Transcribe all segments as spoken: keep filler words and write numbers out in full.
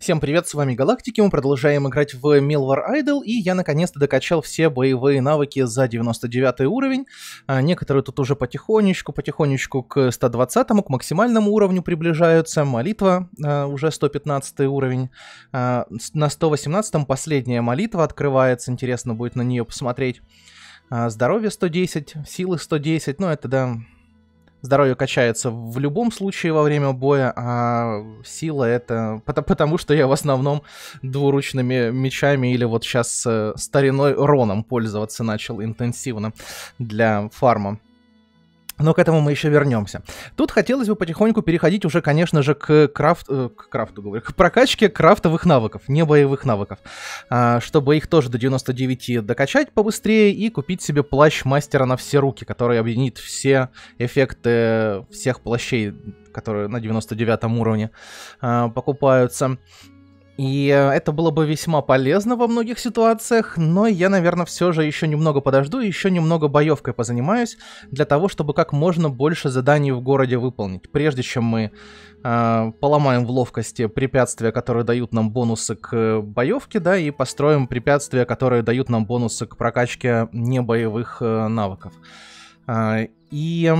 Всем привет, с вами Галактики, мы продолжаем играть в Milwar Idol, и я наконец-то докачал все боевые навыки за девяносто девятый уровень. А, некоторые тут уже потихонечку, потихонечку к ста двадцатому, к максимальному уровню приближаются. Молитва а, уже сто пятнадцатый уровень. А, на сто восемнадцатом последняя молитва открывается, интересно будет на нее посмотреть. А, здоровье сто десять, силы сто десять, ну это да... Здоровье качается в любом случае во время боя, а сила это... Потому что я в основном двуручными мечами или вот сейчас стариной Роном пользоваться начал интенсивно для фарма. Но к этому мы еще вернемся. Тут хотелось бы потихоньку переходить уже, конечно же, к, крафт, э, к крафту, говорю, к прокачке крафтовых навыков, не боевых навыков. А, чтобы их тоже до девяноста девяти докачать побыстрее и купить себе плащ мастера на все руки, который объединит все эффекты всех плащей, которые на девяносто девятом уровне а, покупаются. И это было бы весьма полезно во многих ситуациях, но я, наверное, все же еще немного подожду, еще немного боевкой позанимаюсь, для того, чтобы как можно больше заданий в городе выполнить, прежде чем мы э, поломаем в ловкости препятствия, которые дают нам бонусы к боевке, да, и построим препятствия, которые дают нам бонусы к прокачке небоевых э, навыков. Э, и...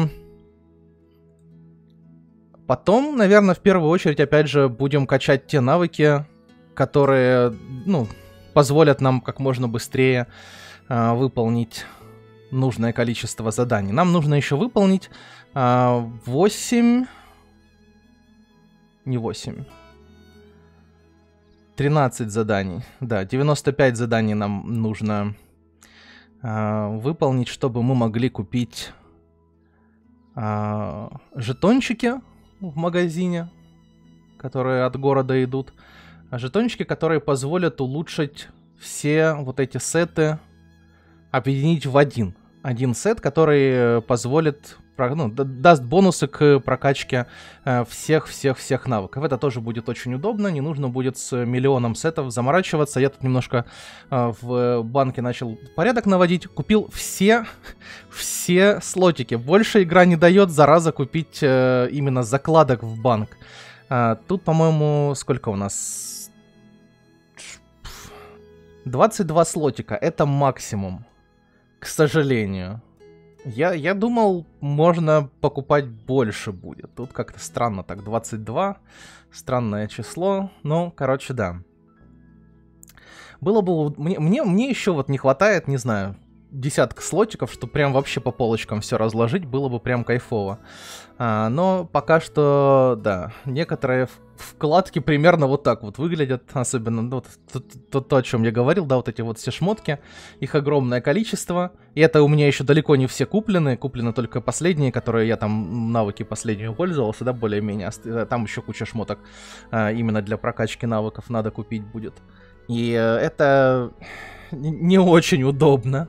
Потом, наверное, в первую очередь, опять же, будем качать те навыки, которые, ну, позволят нам как можно быстрее э, выполнить нужное количество заданий. Нам нужно еще выполнить э, восемь... Не восемь. тринадцать заданий. Да, девяносто пять заданий нам нужно э, выполнить, чтобы мы могли купить э, жетончики в магазине, которые от города идут. А жетончики, которые позволят улучшить все вот эти сеты, объединить в один. Один сет, который позволит, ну, даст бонусы к прокачке всех-всех-всех навыков. Это тоже будет очень удобно, не нужно будет с миллионом сетов заморачиваться. Я тут немножко в банке начал порядок наводить, купил все, все слотики. Больше игра не дает, зараза, купить именно закладок в банк. Тут, по-моему, сколько у нас... двадцать два слотика, это максимум, к сожалению. Я, я думал, можно покупать больше будет. Тут как-то странно так, двадцать два, странное число, ну, короче, да. Было бы... Мне, мне, мне еще вот не хватает, не знаю, десятка слотиков, чтобы прям вообще по полочкам все разложить, было бы прям кайфово. А, но пока что, да, некоторые вкладки примерно вот так вот выглядят, особенно ну, то, то, то, о чем я говорил, да, вот эти вот все шмотки, их огромное количество, и это у меня еще далеко не все куплены, куплены только последние, которые я там навыки последние пользовался, да, более-менее, там еще куча шмоток а, именно для прокачки навыков надо купить будет, и это не очень удобно.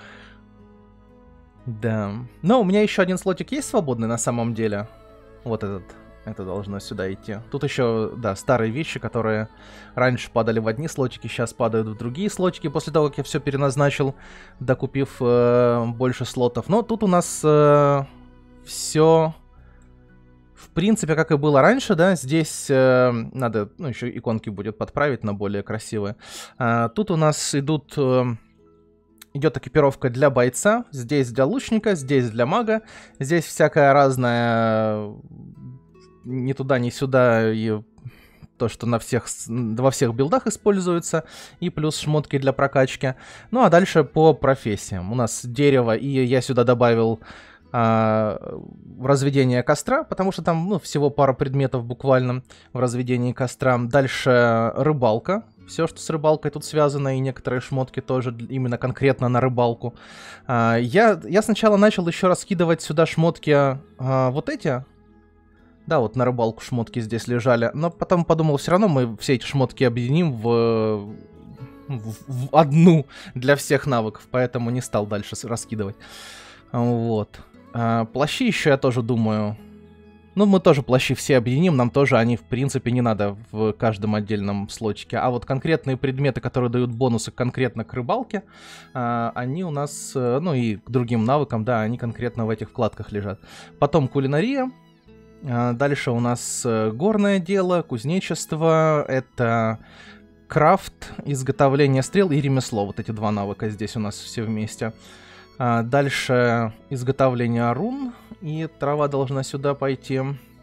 Да. Но у меня еще один слотик есть свободный на самом деле. Вот этот. Это должно сюда идти. Тут еще, да, старые вещи, которые раньше падали в одни слотики, сейчас падают в другие слотики, после того, как я все переназначил, докупив э, больше слотов. Но тут у нас э, все, в принципе, как и было раньше, да. Здесь э, надо, ну, еще иконки будет подправить на более красивые. А, тут у нас идут... Э, Идет экипировка для бойца, здесь для лучника, здесь для мага, здесь всякая разная, ни туда, ни сюда, и то, что на всех, во всех билдах используется, и плюс шмотки для прокачки. Ну а дальше по профессиям. У нас дерево, и я сюда добавил а, разведение костра, потому что там ну, всего пара предметов буквально в разведении костра. Дальше рыбалка. Все, что с рыбалкой тут связано, и некоторые шмотки тоже именно конкретно на рыбалку. А, я, я сначала начал еще раскидывать сюда шмотки а, вот эти. Да, вот на рыбалку шмотки здесь лежали. Но потом подумал, все равно мы все эти шмотки объединим в, в, в одну для всех навыков. Поэтому не стал дальше раскидывать. Вот. А, плащи еще я тоже думаю... Ну, мы тоже плащи все объединим, нам тоже они, в принципе, не надо в каждом отдельном слотике. А вот конкретные предметы, которые дают бонусы конкретно к рыбалке, э, они у нас, э, ну и к другим навыкам, да, они конкретно в этих вкладках лежат. Потом кулинария. А, дальше у нас э, горное дело, кузнечество, это крафт, изготовление стрел и ремесло. Вот эти два навыка здесь у нас все вместе. А, дальше изготовление рун, и трава должна сюда пойти.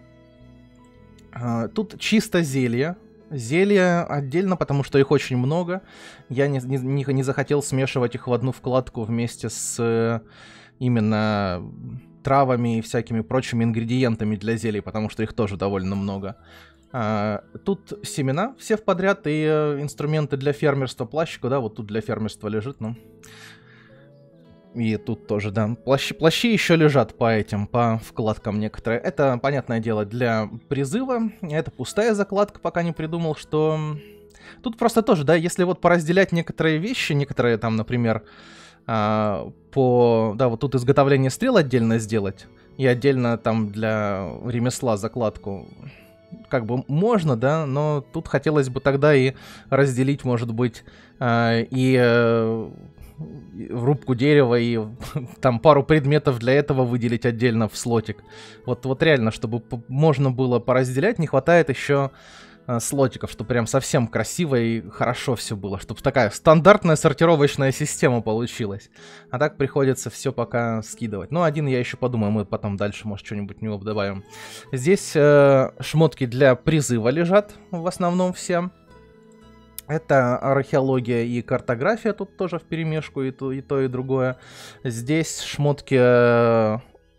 А, тут чисто зелье. Зелья отдельно, потому что их очень много. Я не, не, не захотел смешивать их в одну вкладку вместе с э, именно травами и всякими прочими ингредиентами для зелий, потому что их тоже довольно много. А, тут семена все в подряд и э, инструменты для фермерства. Плащ, да, вот тут для фермерства лежит, ну. И тут тоже, да. Плащи, плащи еще лежат по этим, по вкладкам некоторые. Это, понятное дело, для призыва. Это пустая закладка, пока не придумал, что... Тут просто тоже, да, если вот поразделять некоторые вещи, некоторые там, например, а, по... Да, вот тут изготовление стрел отдельно сделать. И отдельно там для ремесла закладку. Как бы можно, да, но тут хотелось бы тогда и разделить, может быть, а, и... в рубку дерева и там пару предметов для этого выделить отдельно в слотик. Вот, вот реально, чтобы можно было поразделять, не хватает еще э, слотиков, чтобы прям совсем красиво и хорошо все было, чтобы такая стандартная сортировочная система получилась. А так приходится все пока скидывать. Ну, один я еще подумаю, мы потом дальше, может, что-нибудь в него добавим. Здесь э, шмотки для призыва лежат в основном все. Это археология и картография, тут тоже вперемешку и то, и то, и другое. Здесь шмотки э,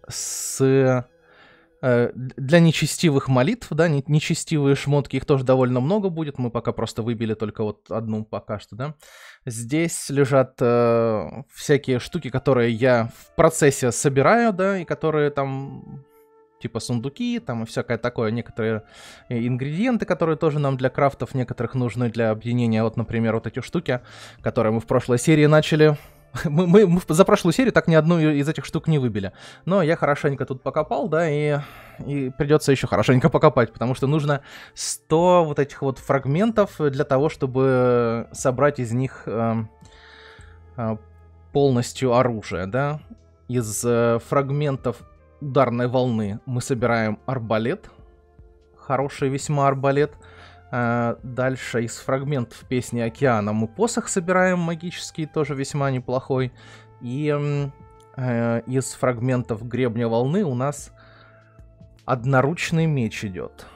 с, э, для нечестивых молитв, да, не, нечестивые шмотки, их тоже довольно много будет, мы пока просто выбили только вот одну пока что, да. Здесь лежат э, всякие штуки, которые я в процессе собираю, да, и которые там... типа сундуки, там и всякое такое, некоторые ингредиенты, которые тоже нам для крафтов некоторых нужны для объединения. Вот, например, вот эти штуки, которые мы в прошлой серии начали. мы, мы, мы за прошлую серию так ни одну из этих штук не выбили. Но я хорошенько тут покопал, да, и, и придется еще хорошенько покопать, потому что нужно сто вот этих вот фрагментов для того, чтобы собрать из них э, э, полностью оружие, да. Из э, фрагментов ударной волны мы собираем арбалет. Хороший весьма арбалет. А, дальше из фрагментов песни океана мы посох собираем магический, тоже весьма неплохой. И э, из фрагментов гребня волны у нас одноручный меч идет.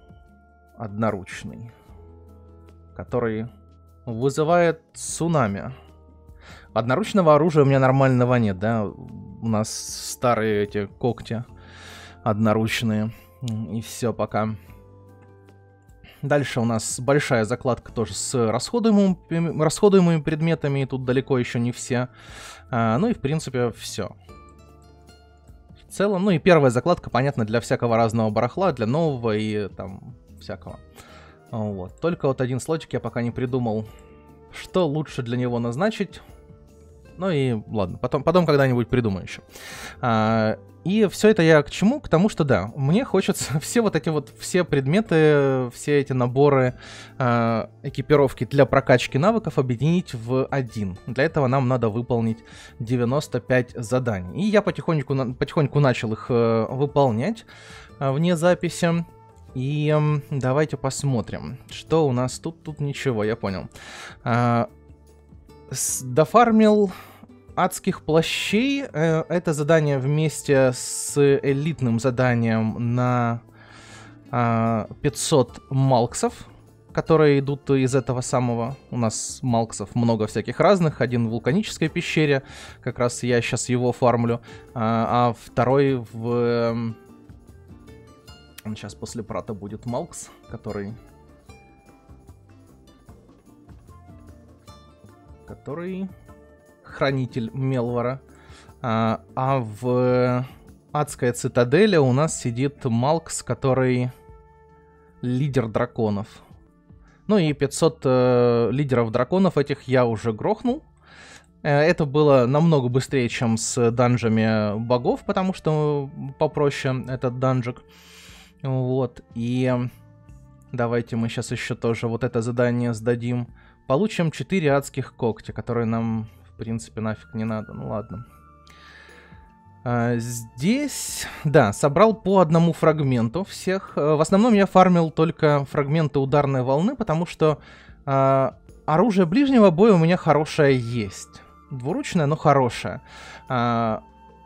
Одноручный. Который вызывает цунами. Одноручного оружия у меня нормального нет, да? У нас старые эти когти одноручные. И все пока. Дальше у нас большая закладка тоже с расходуемыми, расходуемыми предметами. И тут далеко еще не все. А, ну и в принципе все. В целом, ну и первая закладка, понятно, для всякого разного барахла, для нового и там всякого. Вот. Только вот один слотик я пока не придумал, что лучше для него назначить. Ну и ладно, потом, потом когда-нибудь придумаю еще. А, и все это я к чему? К тому, что да, мне хочется все вот эти вот, все предметы, все эти наборы а, экипировки для прокачки навыков объединить в один. Для этого нам надо выполнить девяносто пять заданий. И я потихоньку, потихоньку начал их а, выполнять а, вне записи. И а, давайте посмотрим, что у нас тут. Тут ничего, я понял. А, дофармил адских плащей. Это задание вместе с элитным заданием на пятьсот малксов, которые идут из этого самого. У нас малксов много всяких разных. Один в вулканической пещере, как раз я сейчас его фармлю, а второй в... Сейчас после прата будет малкс, который... который хранитель Мелвара. А, а в адской цитадели у нас сидит Малкс, который лидер драконов. Ну и пятьсот э, лидеров драконов этих я уже грохнул. Э, это было намного быстрее, чем с данжами богов, потому что попроще этот данжик. Вот. И давайте мы сейчас еще тоже вот это задание сдадим. Получим четыре адских когтя, которые нам, в принципе, нафиг не надо. Ну ладно. А, здесь, да, собрал по одному фрагменту всех. В основном я фармил только фрагменты ударной волны, потому что а, оружие ближнего боя у меня хорошее есть. Двуручное, но хорошее. А,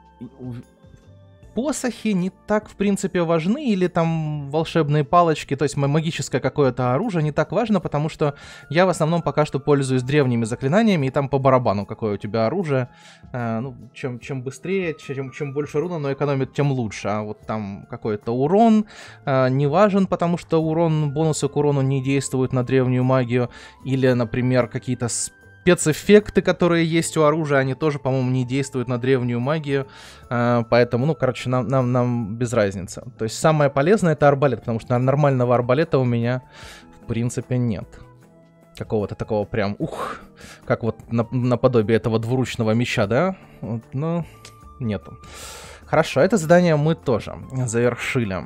посохи не так, в принципе, важны, или там волшебные палочки, то есть магическое какое-то оружие не так важно, потому что я в основном пока что пользуюсь древними заклинаниями, и там по барабану, какое у тебя оружие. А, ну, чем, чем быстрее, чем, чем больше руна оно экономит, тем лучше. А вот там какой-то урон а, не важен, потому что урон, бонусы к урону не действуют на древнюю магию, или, например, какие-то спецэффекты, которые есть у оружия, они тоже, по-моему, не действуют на древнюю магию, а, поэтому, ну, короче, нам, нам, нам без разницы. То есть самое полезное — это арбалет, потому что нормального арбалета у меня, в принципе, нет. Какого-то такого прям, ух, как вот наподобие этого двуручного меча, да? Вот, ну, нету. Хорошо, это задание мы тоже завершили.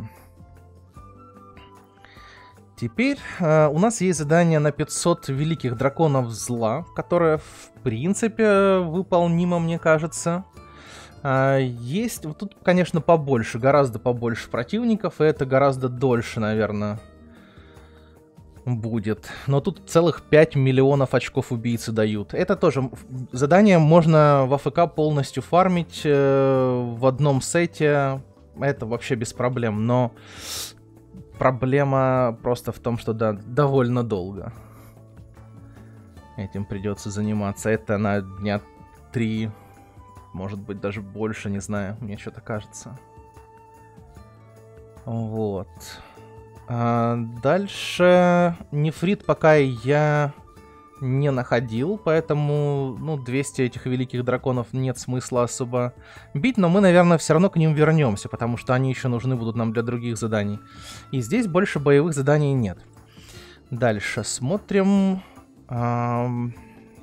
Теперь э, у нас есть задание на пятьсот великих драконов зла, которое, в принципе, выполнимо, мне кажется. А, есть, вот тут, конечно, побольше, гораздо побольше противников, и это гораздо дольше, наверное, будет. Но тут целых пять миллионов очков убийцы дают. Это тоже задание можно в АФК полностью фармить э, в одном сете. Это вообще без проблем, но... Проблема просто в том, что да, довольно долго этим придется заниматься. Это на дня три, может быть даже больше, не знаю, мне что-то кажется. Вот. А дальше нефрит пока я не находил, поэтому, ну, двести этих великих драконов нет смысла особо бить, но мы, наверное, все равно к ним вернемся, потому что они еще нужны будут нам для других заданий. И здесь больше боевых заданий нет. Дальше смотрим. Эм...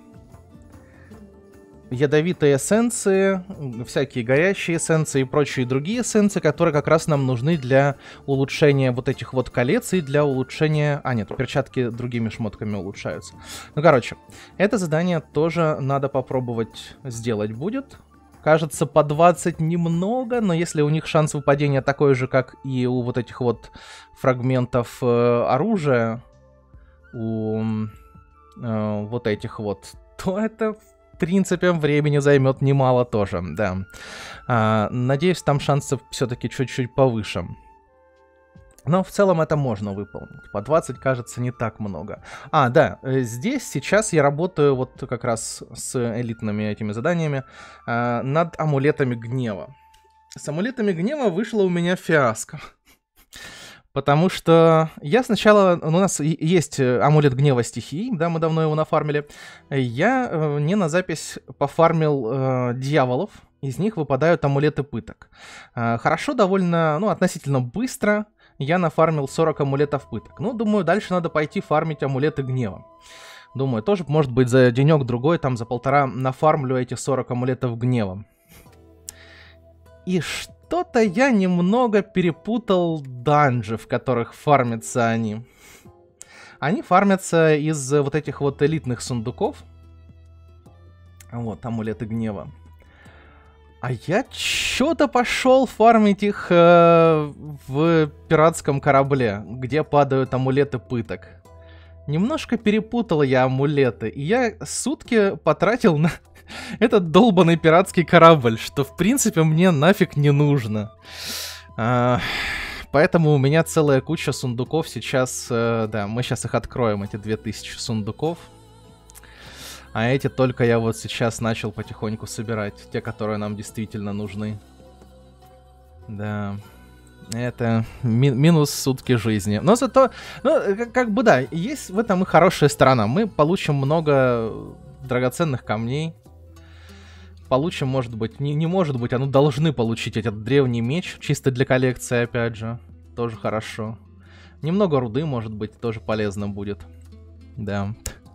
Ядовитые эссенции, всякие горящие эссенции и прочие другие эссенции, которые как раз нам нужны для улучшения вот этих вот колец и для улучшения... А, нет, перчатки другими шмотками улучшаются. Ну, короче, это задание тоже надо попробовать сделать будет. Кажется, по двадцать немного, но если у них шанс выпадения такой же, как и у вот этих вот фрагментов э, оружия, у э, вот этих вот, то это... В принципе, времени займет немало тоже, да. А, надеюсь, там шансы все-таки чуть-чуть повыше. Но в целом это можно выполнить. По двадцать, кажется, не так много. А, да, здесь сейчас я работаю вот как раз с элитными этими заданиями а, над амулетами гнева. С амулетами гнева вышло у меня фиаско. Потому что я сначала... У нас есть амулет гнева стихий, да, мы давно его нафармили. Я э, не на запись пофармил э, дьяволов, из них выпадают амулеты пыток. Э, хорошо, довольно, ну, относительно быстро я нафармил сорок амулетов пыток. Ну, думаю, дальше надо пойти фармить амулеты гнева. Думаю, тоже, может быть, за денек-другой, там, за полтора нафармлю эти сорок амулетов гнева. И что? Что-то я немного перепутал данжи, в которых фармятся они. Они фармятся из вот этих вот элитных сундуков. Вот, амулеты гнева. А я что-то пошел фармить их э, в пиратском корабле, где падают амулеты пыток. Немножко перепутал я амулеты, и я сутки потратил на... этот долбанный пиратский корабль, что в принципе мне нафиг не нужно. А, поэтому у меня целая куча сундуков сейчас, а, да, мы сейчас их откроем, эти две тысячи сундуков. А эти только я вот сейчас начал потихоньку собирать, те, которые нам действительно нужны. Да, это ми минус сутки жизни. Но зато, ну, как, как бы да, есть в этом и хорошая сторона. Мы получим много драгоценных камней. Получим, может быть, не, не может быть, а ну должны получить этот древний меч, чисто для коллекции, опять же. Тоже хорошо. Немного руды, может быть, тоже полезно будет. Да.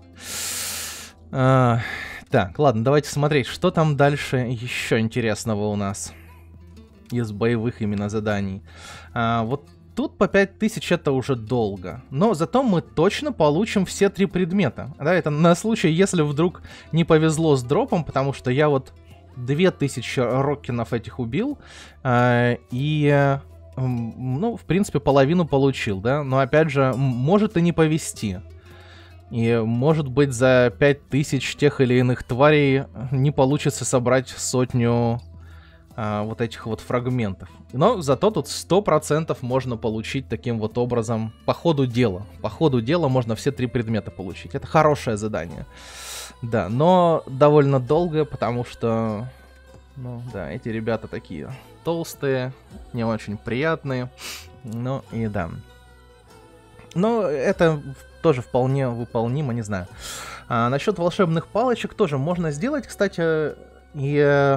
А, так, ладно, давайте смотреть, что там дальше еще интересного у нас. Из боевых именно заданий. А, вот тут по пять тысяч это уже долго. Но зато мы точно получим все три предмета. Да, это на случай, если вдруг не повезло с дропом, потому что я вот две тысячи роккинов этих убил, э, и, ну, в принципе, половину получил, да? Но, опять же, может и не повезти. И, может быть, за пять тысяч тех или иных тварей не получится собрать сотню а, вот этих вот фрагментов. Но зато тут сто процентов можно получить таким вот образом по ходу дела. По ходу дела можно все три предмета получить. Это хорошее задание. Да, но довольно долгое, потому что... Ну, да, эти ребята такие толстые, не очень приятные. Ну, и да. Но это... тоже вполне выполнимо, не знаю. А, насчет волшебных палочек тоже можно сделать, кстати, и э,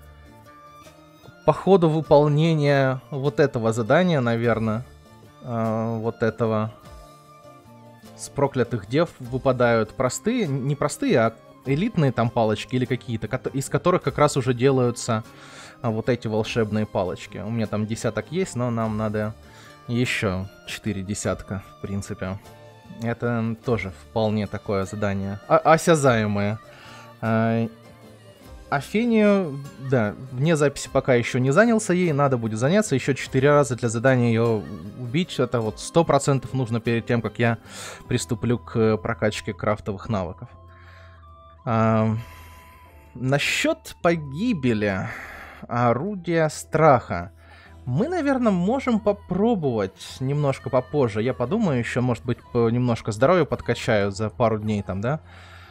по ходу выполнения вот этого задания, наверное, э, вот этого с проклятых дев выпадают простые, не простые, а элитные там палочки или какие-то, из которых как раз уже делаются а, вот эти волшебные палочки. У меня там десяток есть, но нам надо еще четыре десятка, в принципе. Это тоже вполне такое задание. А осязаемое. А, Афению, да, вне записи пока еще не занялся ей. Надо будет заняться. Еще четыре раза для задания ее убить. Это вот сто процентов нужно перед тем, как я приступлю к прокачке крафтовых навыков. А, насчет погибели орудия страха. Мы, наверное, можем попробовать немножко попозже. Я подумаю еще, может быть, немножко здоровья подкачаю за пару дней там, да?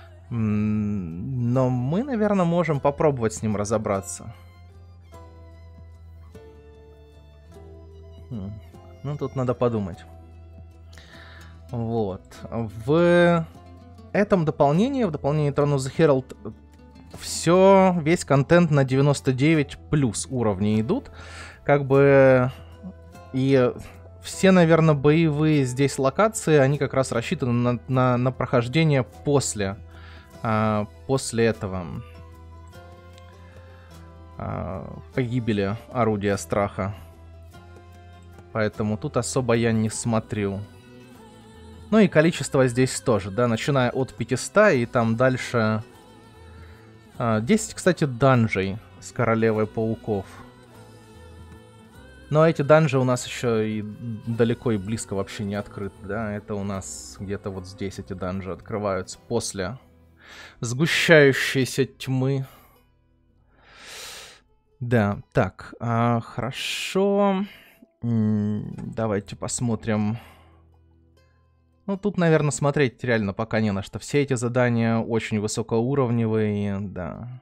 Но мы, наверное, можем попробовать с ним разобраться. Ну, тут надо подумать. Вот. В этом дополнении, в дополнении Throne of the Herald, все, весь контент на девяносто девять плюс уровней идут. Как бы и все, наверное, боевые здесь локации, они как раз рассчитаны на, на, на прохождение после, а, после этого а, погибели орудия страха. Поэтому тут особо я не смотрю. Ну и количество здесь тоже, да, начиная от пятисот и там дальше... А, десять, кстати, данжей с Королевой Пауков. Но эти данжи у нас еще и далеко и близко вообще не открыты, да? Это у нас где-то вот здесь эти данжи открываются после сгущающейся тьмы. Да, так, а, хорошо. М-м, давайте посмотрим. Ну, тут, наверное, смотреть реально пока не на что. Все эти задания очень высокоуровневые, да.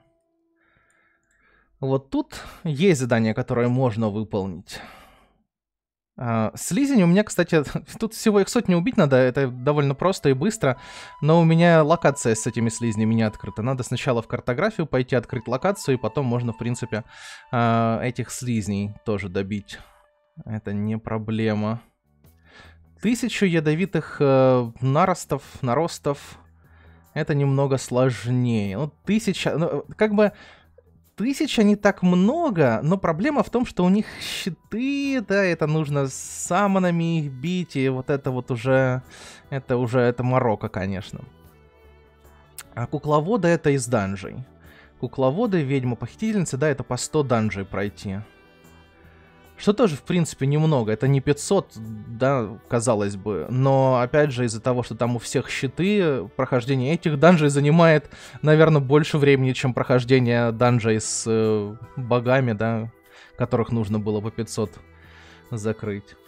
Вот тут есть задания, которые можно выполнить. А, слизень у меня, кстати, тут всего их сотни убить надо, это довольно просто и быстро, но у меня локация с этими слизнями не открыта. Надо сначала в картографию пойти, открыть локацию, и потом можно, в принципе, а, этих слизней тоже добить. Это не проблема. Тысячу ядовитых э, наростов, наростов, это немного сложнее. Ну, тысяча, ну, как бы... Тысяча не так много, но проблема в том, что у них щиты, да, это нужно с саммонами их бить, и вот это вот уже, это уже, это морока, конечно. А кукловоды это из данжей. Кукловоды, ведьма-похитительницы, да, это по сто данжей пройти. Что тоже, в принципе, немного. Это не пятьсот, да, казалось бы. Но, опять же, из-за того, что там у всех щиты, прохождение этих данжей занимает, наверное, больше времени, чем прохождение данжей с э, богами, да, которых нужно было по пятьсот закрыть.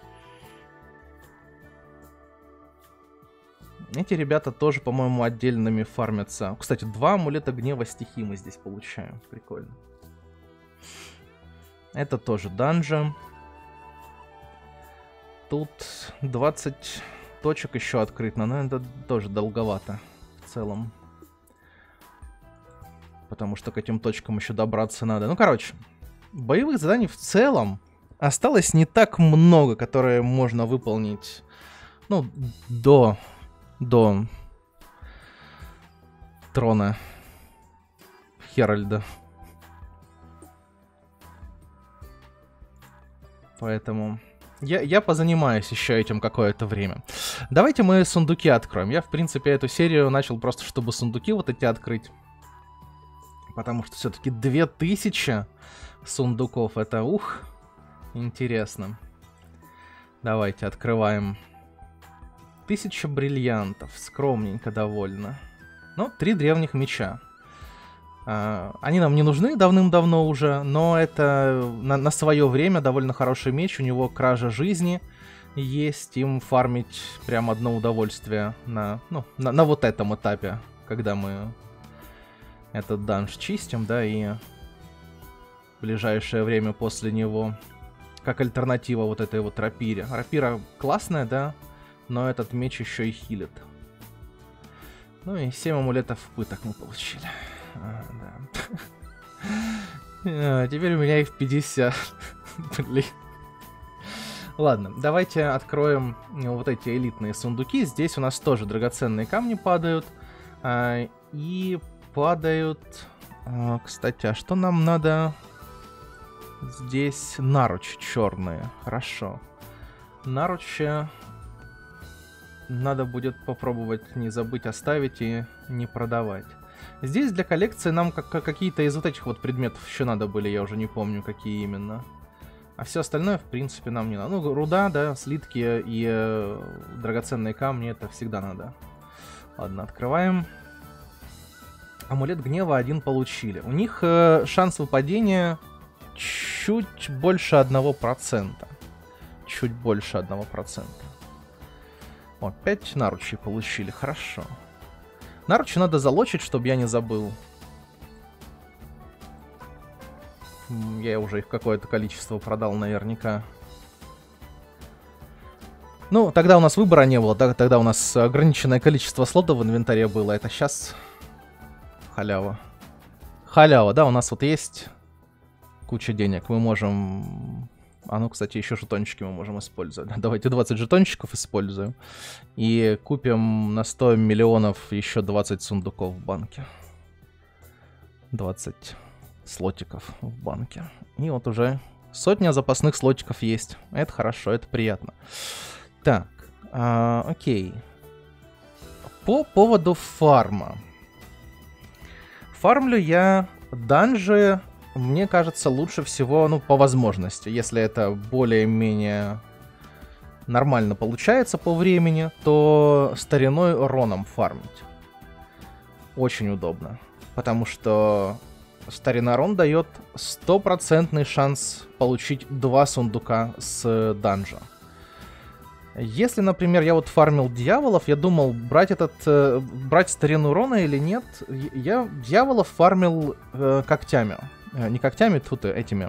Эти ребята тоже, по-моему, отдельными фармятся. Кстати, два амулета гнева стихии мы здесь получаем. Прикольно. Это тоже данжи. Тут двадцать точек еще открыть, но это тоже долговато в целом. Потому что к этим точкам еще добраться надо. Ну, короче, боевых заданий в целом осталось не так много, которые можно выполнить, ну, до, до трона Херальда. Поэтому я, я позанимаюсь еще этим какое-то время. Давайте мы сундуки откроем. Я, в принципе, эту серию начал просто, чтобы сундуки вот эти открыть. Потому что все-таки две тысячи сундуков. Это ух, интересно. Давайте открываем. Тысяча бриллиантов. Скромненько довольно. Ну, три древних меча. А, они нам не нужны давным-давно уже, но это на, на свое время довольно хороший меч. У него кража жизни есть. Им фармить прям одно удовольствие на, ну, на, на вот этом этапе, когда мы этот данж чистим, да, и в ближайшее время после него, как альтернатива вот этой вот рапире. Рапира классная, да, но этот меч еще и хилит. Ну и семь амулетов пыток мы получили. А, да. а, теперь у меня их пятьдесят. Блин. Ладно, давайте откроем вот эти элитные сундуки. Здесь у нас тоже драгоценные камни падают. А, и падают... А, кстати, а что нам надо? Здесь наручи черные. Хорошо. Наручи... Надо будет попробовать не забыть оставить и не продавать. Здесь для коллекции нам как какие-то из вот этих вот предметов еще надо были, я уже не помню, какие именно. А все остальное, в принципе, нам не надо. Ну, руда, да, слитки и э, драгоценные камни, это всегда надо. Ладно, открываем. Амулет гнева один получили. У них э, шанс выпадения чуть больше одного процента. Чуть больше одного процента. О, пять наручей получили, хорошо. Наручи надо залочить, чтобы я не забыл. Я уже их какое-то количество продал наверняка. Ну, тогда у нас выбора не было, тогда у нас ограниченное количество слотов в инвентаре было. Это сейчас халява. Халява, да, у нас вот есть куча денег, мы можем... А ну, кстати, еще жетончики мы можем использовать. Давайте двадцать жетончиков используем. И купим на сто миллионов еще двадцать сундуков в банке. двадцать слотиков в банке. И вот уже сотня запасных слотиков есть. Это хорошо, это приятно. Так, а, окей. По поводу фарма. Фармлю я данжи... Мне кажется, лучше всего, ну, по возможности. Если это более-менее нормально получается по времени, то стариной Роном фармить. Очень удобно. Потому что старина Рон дает стопроцентный шанс получить два сундука с данжа. Если, например, я вот фармил дьяволов, я думал, брать этот, э, брать старину Рона или нет. Я дьяволов фармил э, когтями. Не когтями, тут этими.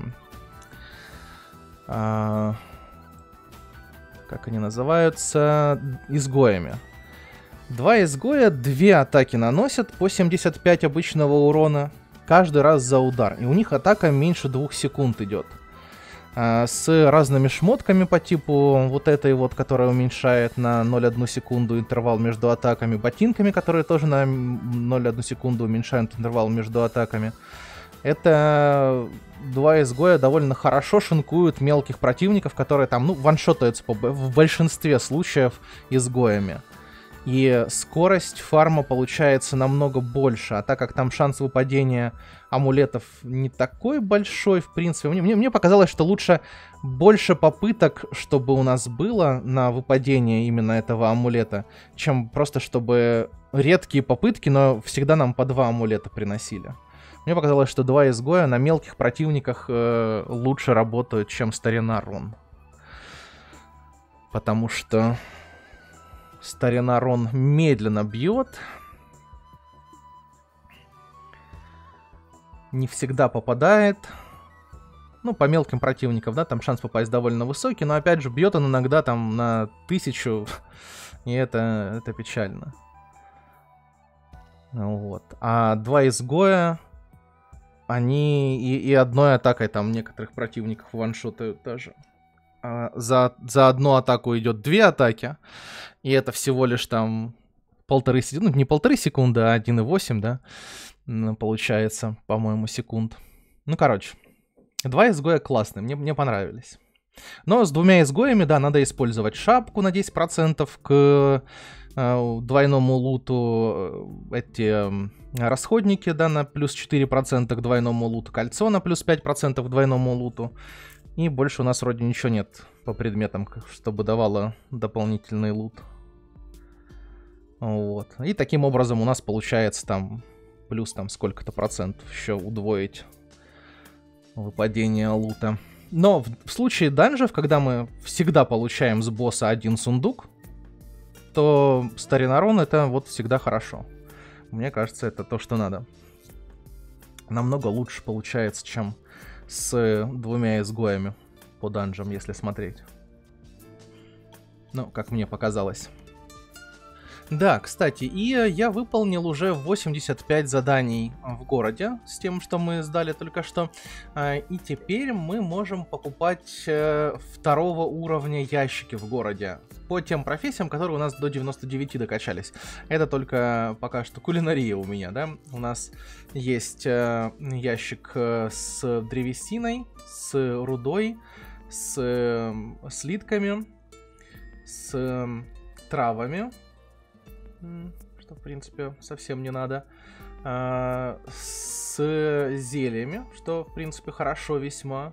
А, как они называются? Изгоями. Два изгоя, две атаки наносят по семьдесят пять обычного урона. Каждый раз за удар. И у них атака меньше двух секунд идет. А, с разными шмотками по типу вот этой вот, которая уменьшает на ноль целых одну секунду интервал между атаками. Ботинками, которые тоже на ноль целых одну секунду уменьшают интервал между атаками. Это два изгоя довольно хорошо шинкуют мелких противников, которые там, ну, ваншотаются по, в большинстве случаев изгоями. И скорость фарма получается намного больше. А так как там шанс выпадения амулетов не такой большой, в принципе, мне, мне, мне показалось, что лучше больше попыток, чтобы у нас было на выпадение именно этого амулета, чем просто чтобы редкие попытки, но всегда нам по два амулета приносили. Мне показалось, что два изгоя на мелких противниках э, лучше работают, чем старина Рон. Потому что старина Рон медленно бьет. Не всегда попадает. Ну, по мелким противникам, да, там шанс попасть довольно высокий. Но, опять же, бьет он иногда там на тысячу. И это, это печально. Вот. А два изгоя... Они и, и одной атакой там некоторых противников ваншотают даже. А за, за одну атаку идет две атаки. И это всего лишь там полторы секунды. Ну, не полторы секунды, а один и восемь, да? Получается, по-моему, секунд. Ну, короче. Два изгоя классные, мне, мне понравились. Но с двумя изгоями, да, надо использовать шапку на десять процентов к э, двойному луту эти э, расходники, да, на плюс четыре процента к двойному луту, кольцо на плюс пять процентов к двойному луту. И больше у нас вроде ничего нет по предметам, чтобы давало дополнительный лут. Вот. И таким образом у нас получается там плюс там сколько-то процентов еще удвоить выпадение лута. Но в, в случае данжев, когда мы всегда получаем с босса один сундук, то старинарон это вот всегда хорошо. Мне кажется, это то, что надо. Намного лучше получается, чем с двумя изгоями по данжам, если смотреть. Ну, как мне показалось. Да, кстати, и я выполнил уже восемьдесят пять заданий в городе с тем, что мы сдали только что. И теперь мы можем покупать второго уровня ящики в городе по тем профессиям, которые у нас до девяноста девяти докачались. Это только пока что кулинария у меня, да. У нас есть ящик с древесиной, с рудой, с слитками, с травами, что, в принципе, совсем не надо. А, с зельями, что, в принципе, хорошо весьма.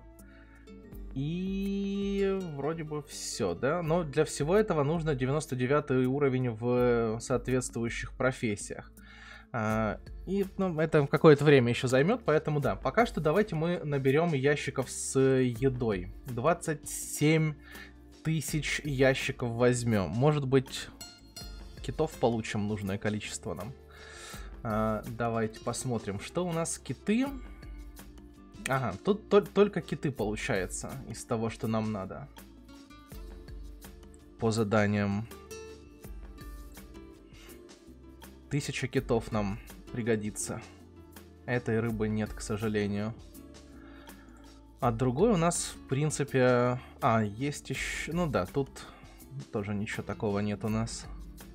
И вроде бы все, да? Но для всего этого нужно девяносто девятый уровень в соответствующих профессиях. А, и ну, это какое-то время еще займет, поэтому да. Пока что давайте мы наберем ящиков с едой. двадцать семь тысяч ящиков возьмем. Может быть... китов получим нужное количество нам. А, давайте посмотрим, что у нас киты. Ага, тут то только киты получается из того, что нам надо. По заданиям. Тысяча китов нам пригодится. Этой рыбы нет, к сожалению. А другой у нас, в принципе... А, есть еще... Ну да, тут тоже ничего такого нет у нас.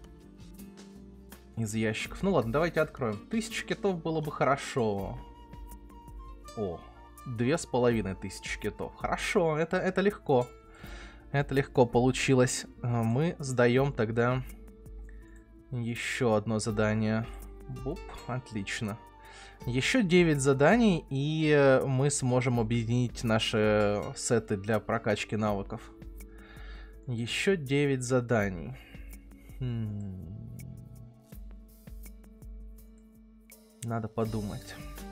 Из ящиков. Ну ладно, давайте откроем. Тысяча китов было бы хорошо. О, две с половиной тысячи китов. Хорошо, это, это легко. Это легко получилось. Мы сдаем тогда еще одно задание. Буп, отлично. Еще девять заданий, и мы сможем объединить наши сеты для прокачки навыков. Еще девять заданий. Хм... Надо подумать.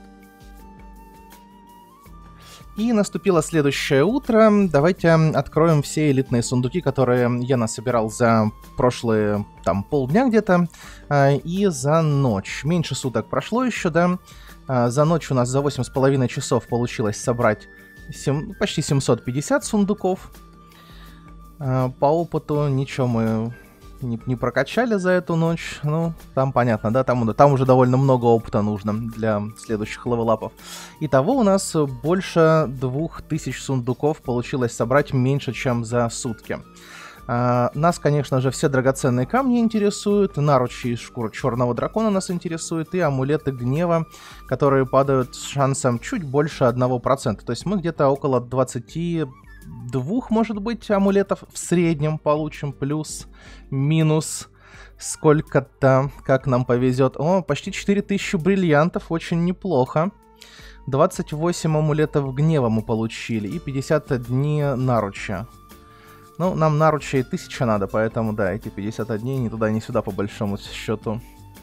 И наступило следующее утро. Давайте откроем все элитные сундуки, которые я насобирал за прошлые там полдня где-то. И за ночь. Меньше суток прошло еще, да. За ночь у нас за восемь с половиной часов получилось собрать семь, почти семьсот пятьдесят сундуков. По опыту ничего мы... Не, не прокачали за эту ночь. Ну, там понятно, да, там, там уже довольно много опыта нужно для следующих левелапов. Итого у нас больше двух тысяч сундуков получилось собрать меньше, чем за сутки. А, нас, конечно же, все драгоценные камни интересуют, наручи из шкуры черного дракона нас интересуют, и амулеты гнева, которые падают с шансом чуть больше одного процента. То есть мы где-то около двадцати двух, может быть, амулетов в среднем получим, плюс, минус, сколько-то, как нам повезет. О, почти четыре тысячи бриллиантов, очень неплохо. двадцать восемь амулетов гнева мы получили и пятьдесят одни наруча. Ну, нам наручей тысяча надо, поэтому, да, эти пятьдесят одни ни туда, ни сюда, по большому счету.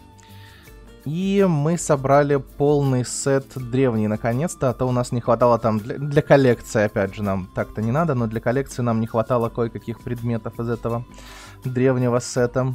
И мы собрали полный сет древний, наконец-то, а то у нас не хватало там для, для коллекции, опять же, нам так-то не надо, но для коллекции нам не хватало кое-каких предметов из этого древнего сета.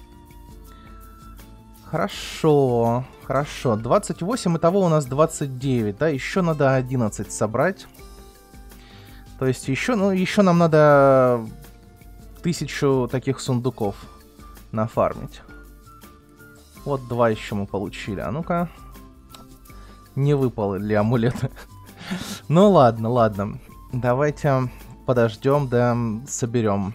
Хорошо, хорошо, двадцать восемь, итого у нас двадцать девять, да, еще надо одиннадцать собрать. То есть еще, ну, еще нам надо тысячу таких сундуков нафармить. Вот два еще мы получили. А ну-ка. Не выпали амулеты. Ну ладно, ладно. Давайте подождем, да соберем.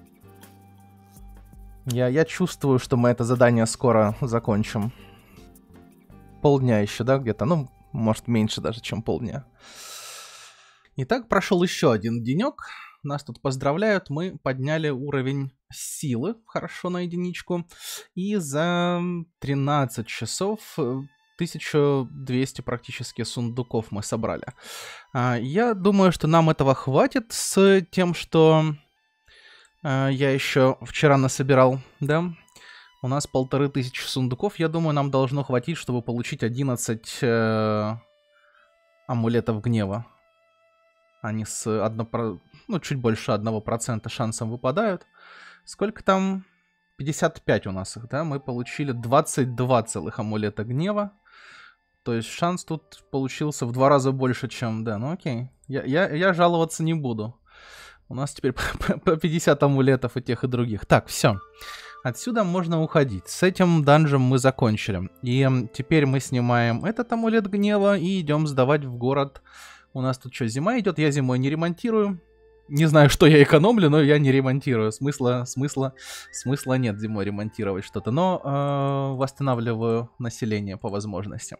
Я, я чувствую, что мы это задание скоро закончим. Полдня еще, да, где-то? Ну, может, меньше даже, чем полдня. Итак, прошел еще один денек. нас тут поздравляют, мы подняли уровень силы, хорошо, на единичку. И за тринадцать часов тысячу двести практически сундуков мы собрали. Я думаю, что нам этого хватит с тем, что я еще вчера насобирал, да? У нас полторы тысячи сундуков, я думаю, нам должно хватить, чтобы получить одиннадцать э, амулетов гнева. Они с одно, ну, чуть больше одного процента шансом выпадают. Сколько там? пятьдесят пять у нас их, да? Мы получили двадцать два целых амулета гнева. То есть шанс тут получился в два раза больше, чем... Да, ну окей. Я, я, я жаловаться не буду. У нас теперь по пятьдесят амулетов и тех, и других. Так, все. Отсюда можно уходить. С этим данжем мы закончили. И теперь мы снимаем этот амулет гнева и идем сдавать в город. У нас тут что, зима идет? Я зимой не ремонтирую. Не знаю, что я экономлю, но я не ремонтирую. Смысла, смысла, смысла нет зимой ремонтировать что-то. Но э, восстанавливаю население по возможности.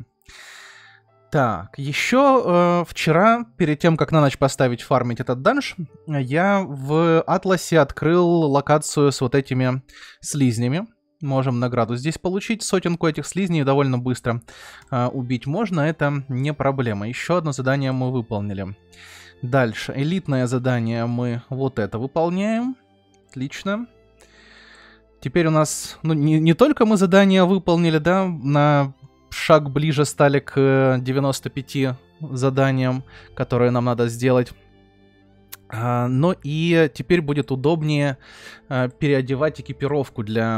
Так, еще э, вчера, перед тем, как на ночь поставить фармить этот данж, я в Атласе открыл локацию с вот этими слизнями. Можем награду здесь получить. Сотенку этих слизней довольно быстро э, убить можно, это не проблема. Еще одно задание мы выполнили. Дальше, элитное задание мы вот это выполняем. Отлично. Теперь у нас, ну, не, не только мы задание выполнили, да, на... шаг ближе стали к девяноста пяти заданиям, которые нам надо сделать. А, но и теперь будет удобнее а, переодевать экипировку для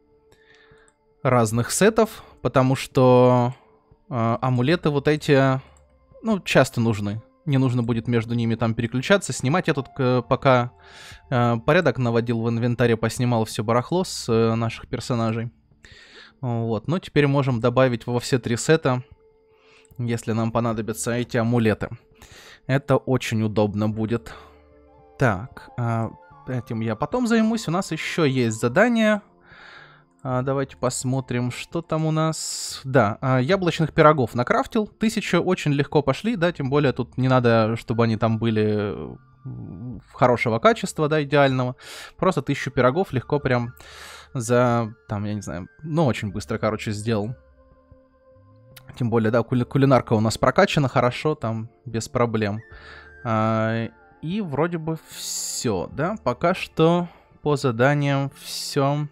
разных сетов, потому что а, амулеты вот эти, ну, часто нужны. Не нужно будет между ними там переключаться, снимать. Я тут пока а, порядок наводил в инвентаре, поснимал все барахло с а, наших персонажей. Вот, но теперь можем добавить во все три сета, если нам понадобятся эти амулеты. Это очень удобно будет. Так, этим я потом займусь. У нас еще есть задание. Давайте посмотрим, что там у нас. Да, яблочных пирогов накрафтил. Тысячу очень легко пошли, да, тем более тут не надо, чтобы они там были хорошего качества, да, идеального. Просто тысячу пирогов легко прям... За, там, я не знаю, ну, очень быстро, короче, сделал. Тем более, да, кули кулинарка у нас прокачана хорошо, там, без проблем. А, и вроде бы все, да, пока что по заданиям все.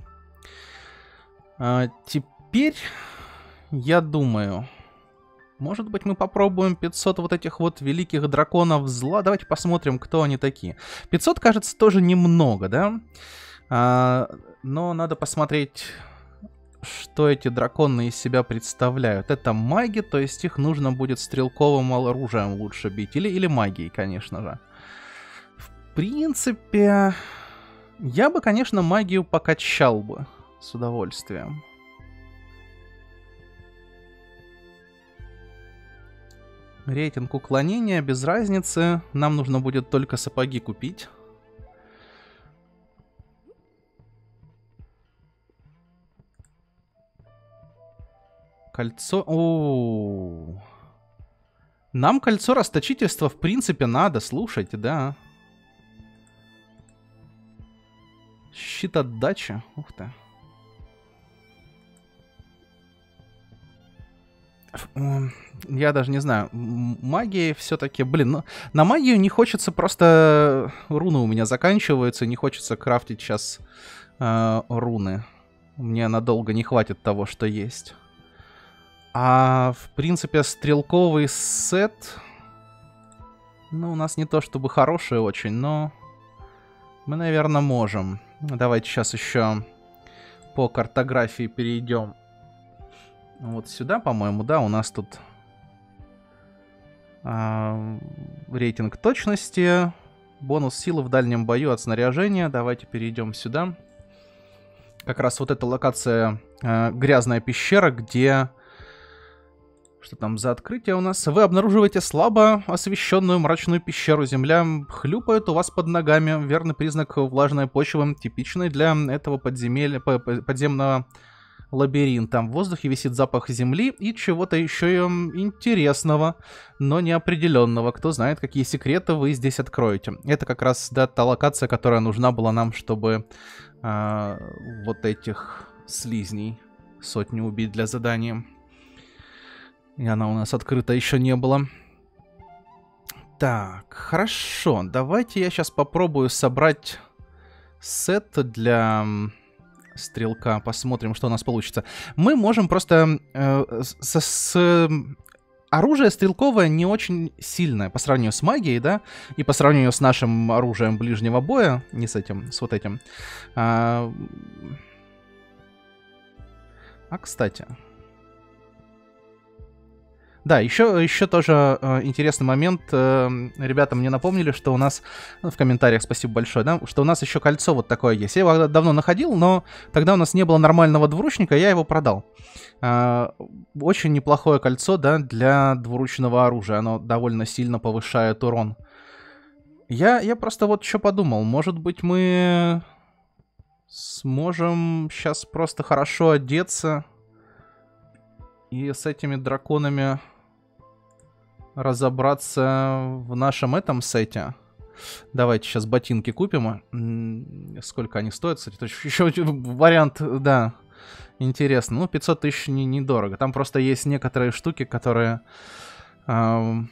А, теперь, я думаю, может быть, мы попробуем пятьсот вот этих вот великих драконов зла. Давайте посмотрим, кто они такие. пятьсот, кажется, тоже немного, да? А, но надо посмотреть, что эти драконы из себя представляют. Это маги, то есть их нужно будет стрелковым оружием лучше бить. Или, или магией, конечно же. В принципе, я бы, конечно, магию покачал бы с удовольствием. Рейтинг уклонения, без разницы. Нам нужно будет только сапоги купить. Кольцо... О-о-о. Нам кольцо расточительства в принципе надо, слушайте, да. Щит отдачи. Ух ты. Я даже не знаю. Магия все-таки... Блин, ну, на магию не хочется просто... Руны у меня заканчиваются. Не хочется крафтить сейчас э, руны. Мне надолго не хватит того, что есть. А, в принципе, стрелковый сет... Ну, у нас не то чтобы хороший очень, но... Мы, наверное, можем. Давайте сейчас еще по картографии перейдем. Вот сюда, по-моему, да, у нас тут... А, рейтинг точности. Бонус силы в дальнем бою от снаряжения. Давайте перейдем сюда. Как раз вот эта локация а, грязная пещера, где... Что там за открытие у нас? Вы обнаруживаете слабо освещенную мрачную пещеру. Земля хлюпает у вас под ногами. Верный признак влажной почвы, типичный для этого подземелья, подземного лабиринт. Там в воздухе висит запах земли и чего-то еще интересного, но неопределенного. Кто знает, какие секреты вы здесь откроете. Это как раз, да, та локация, которая нужна была нам, чтобы э, вот этих слизней сотню убить для задания. И она у нас открыта еще не была. Так, хорошо. Давайте я сейчас попробую собрать сет для стрелка. Посмотрим, что у нас получится. Мы можем просто... Э, с, с, оружие стрелковое не очень сильное по сравнению с магией, да? И по сравнению с нашим оружием ближнего боя. Не с этим, с вот этим. А, а кстати... Да, еще, еще тоже э, интересный момент. Э, ребята мне напомнили, что у нас, ну, в комментариях, спасибо большое, да, что у нас еще кольцо вот такое есть. Я его давно находил, но тогда у нас не было нормального двуручника, я его продал. Э, очень неплохое кольцо, да, для двуручного оружия. Оно довольно сильно повышает урон. Я, я просто вот что подумал. Может быть, мы сможем сейчас просто хорошо одеться и с этими драконами разобраться в нашем этом сете. Давайте сейчас ботинки купим. Сколько они стоят, кстати? Еще вариант, да, интересно. Ну, пятьсот тысяч не, недорого. Там просто есть некоторые штуки, которые... Эм,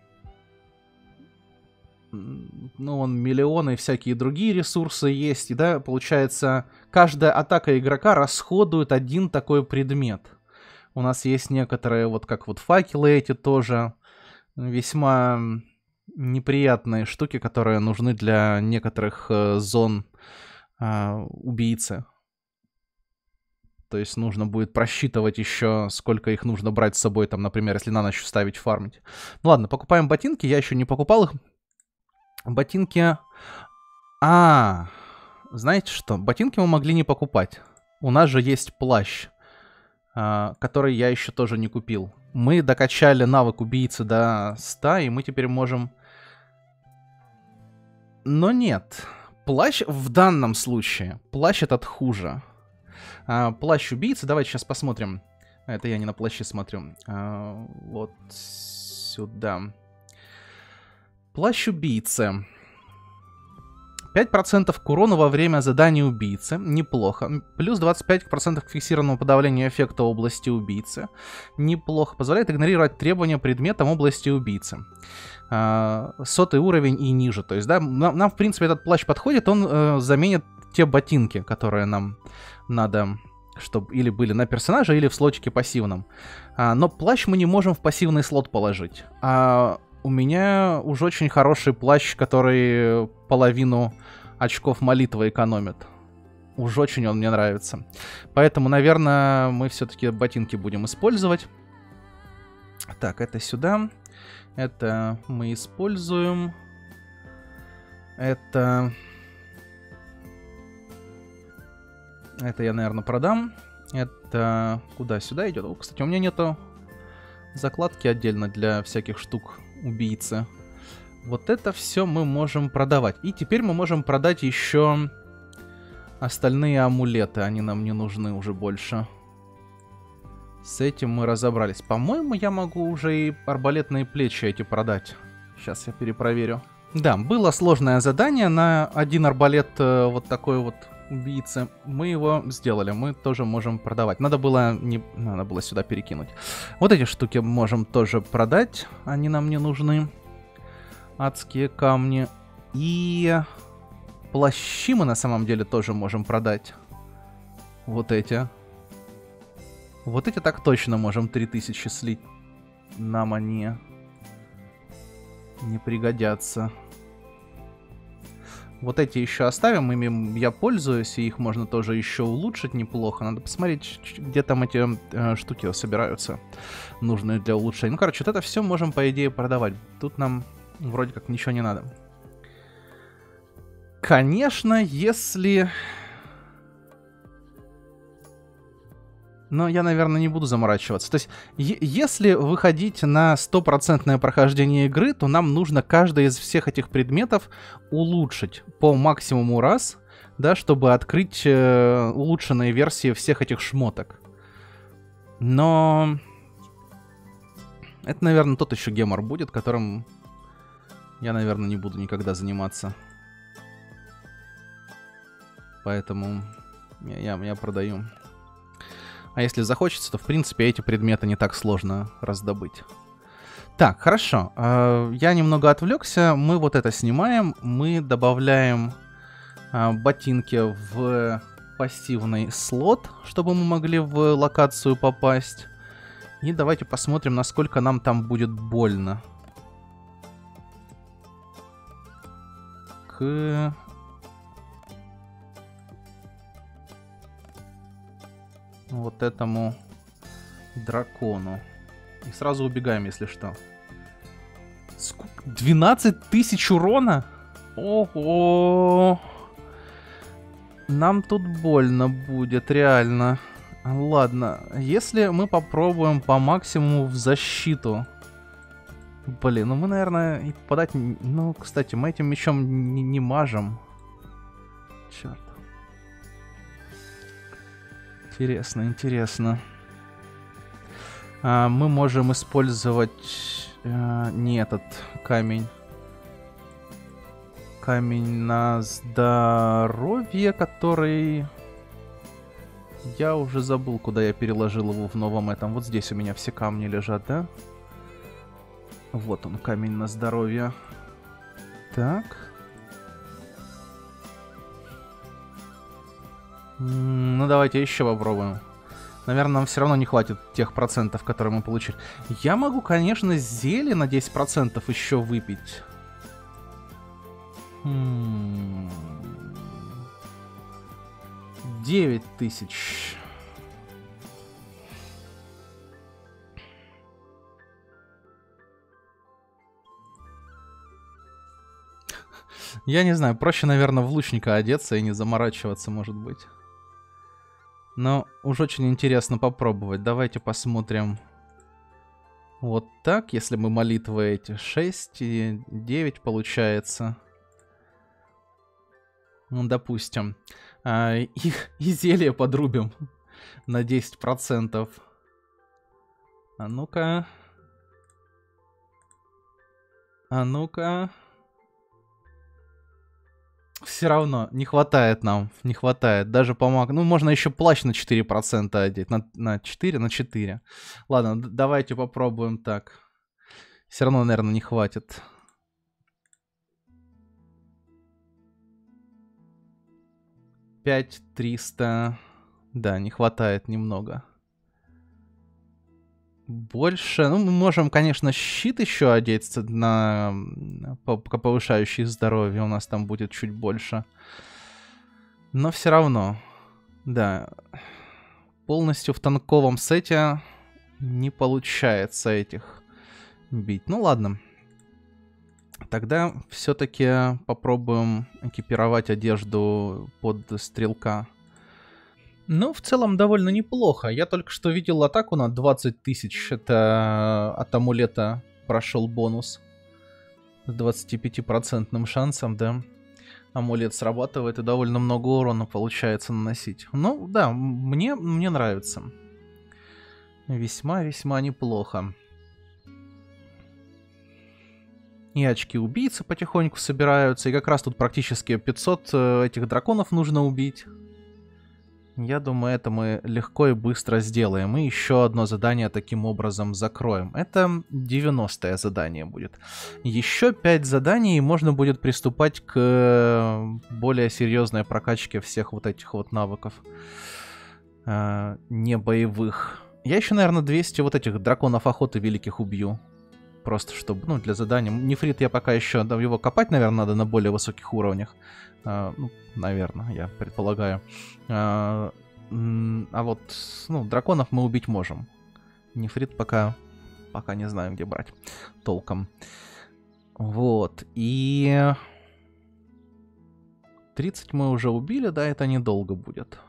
ну, вон миллионы и всякие другие ресурсы есть. И, да, получается, каждая атака игрока расходует один такой предмет. У нас есть некоторые, вот как вот факелы эти тоже, весьма неприятные штуки, которые нужны для некоторых э, зон э, убийцы. То есть нужно будет просчитывать еще, сколько их нужно брать с собой, там, например, если на ночь ставить, фармить. Ну ладно, покупаем ботинки, я еще не покупал их. Ботинки... А, знаете что, ботинки мы могли не покупать. У нас же есть плащ, который я еще тоже не купил. Мы докачали навык убийцы до ста, и мы теперь можем... Но нет. Плащ в данном случае. Плащ этот хуже. А, плащ убийцы, давайте сейчас посмотрим. Это я не на плаще смотрю. А, вот сюда. Плащ убийцы. пять процентов к урону во время задания убийцы. Неплохо. Плюс двадцать пять процентов к фиксированному подавлению эффекта области убийцы. Неплохо. Позволяет игнорировать требования предметам области убийцы. А, сотый уровень и ниже. То есть, да, нам, нам в принципе, этот плащ подходит. Он э, заменит те ботинки, которые нам надо, чтобы или были на персонаже, или в слотике пассивном. А, но плащ мы не можем в пассивный слот положить. А... У меня уже очень хороший плащ, который половину очков молитвы экономит. Уж очень он мне нравится. Поэтому, наверное, мы все-таки ботинки будем использовать. Так, это сюда. Это мы используем. Это... Это я, наверное, продам. Это куда? Сюда идет? О, кстати, у меня нету закладки отдельно для всяких штук убийцы. Вот это все мы можем продавать. И теперь мы можем продать еще остальные амулеты. Они нам не нужны уже больше. С этим мы разобрались. По-моему, я могу уже и арбалетные плечи эти продать. Сейчас я перепроверю. Да, было сложное задание на один арбалет э, вот такой вот убийцы. Мы его сделали. Мы тоже можем продавать. Надо было не... Надо было сюда перекинуть. Вот эти штуки можем тоже продать. Они нам не нужны. Адские камни. И плащи мы на самом деле тоже можем продать. Вот эти. Вот эти так точно можем три тысячи слить. Нам они не пригодятся. Вот эти еще оставим, ими я пользуюсь, и их можно тоже еще улучшить неплохо. Надо посмотреть, где там эти э, штуки собираются, нужные для улучшения. Ну, короче, вот это все можем, по идее, продавать. Тут нам вроде как ничего не надо. Конечно, если... Но я, наверное, не буду заморачиваться. То есть, если выходить на стопроцентное прохождение игры, то нам нужно каждый из всех этих предметов улучшить по максимуму раз, да, чтобы открыть э, улучшенные версии всех этих шмоток. Но... Это, наверное, тот еще гемор будет, которым я, наверное, не буду никогда заниматься. Поэтому я, я, я продаю. А если захочется, то, в принципе, эти предметы не так сложно раздобыть. Так, хорошо. Я немного отвлекся. Мы вот это снимаем. Мы добавляем ботинки в пассивный слот, чтобы мы могли в локацию попасть. И давайте посмотрим, насколько нам там будет больно. К... вот этому дракону. И сразу убегаем, если что. Сколько? двенадцать тысяч урона? Ого! Нам тут больно будет, реально. Ладно, если мы попробуем по максимуму в защиту. Блин, ну мы, наверное, и попадать... Ну, кстати, мы этим мечом не, не мажем. Черт. Интересно, интересно. А, мы можем использовать а, не этот камень. Камень на здоровье, который... Я уже забыл, куда я переложил его в новом этом. Вот здесь у меня все камни лежат, да? Вот он, камень на здоровье. Так. Ну, давайте еще попробуем. Наверное, нам все равно не хватит тех процентов, которые мы получили. Я могу, конечно, зелье на десять процентов еще выпить. М-м-м. девять тысяч. Я не знаю, проще, наверное, в лучника одеться и не заморачиваться, может быть. Но уж очень интересно попробовать. Давайте посмотрим. Вот так, если мы молитвы эти. шесть и девять получается. Ну, допустим. А, и, и зелье подрубим на десять процентов. А ну-ка. А ну-ка. Все равно не хватает нам, не хватает. Даже по маг... Ну, можно еще плащ на четыре процента одеть. На, на четыре, на четыре. Ладно, давайте попробуем так. Все равно, наверное, не хватит. пять триста. Да, не хватает немного. Больше... Ну, мы можем, конечно, щит еще одеть на повышающий здоровье. У нас там будет чуть больше. Но все равно. Да. Полностью в танковом сете не получается этих бить. Ну, ладно. Тогда все-таки попробуем экипировать одежду под стрелка. Ну, в целом, довольно неплохо. Я только что видел атаку на двадцать тысяч. Это от амулета прошел бонус. С двадцатипятипроцентным шансом, да. Амулет срабатывает и довольно много урона получается наносить. Ну, да, мне, мне нравится. Весьма-весьма неплохо. И очки убийцы потихоньку собираются. И как раз тут практически пятьсот этих драконов нужно убить. Я думаю, это мы легко и быстро сделаем. И еще одно задание таким образом закроем. Это девяностое задание будет. Еще пять заданий, и можно будет приступать к более серьезной прокачке всех вот этих вот навыков. Э, не боевых. Я еще, наверное, двести вот этих драконов охоты великих убью. Просто чтобы, ну, для задания. Нефрит я пока еще, да, его копать, наверное, надо на более высоких уровнях. Uh, ну, наверное, я предполагаю. Uh, а вот, ну, драконов мы убить можем. Нефрит пока, пока не знаем, где брать толком. Вот, и... тридцать мы уже убили, да, это недолго будет.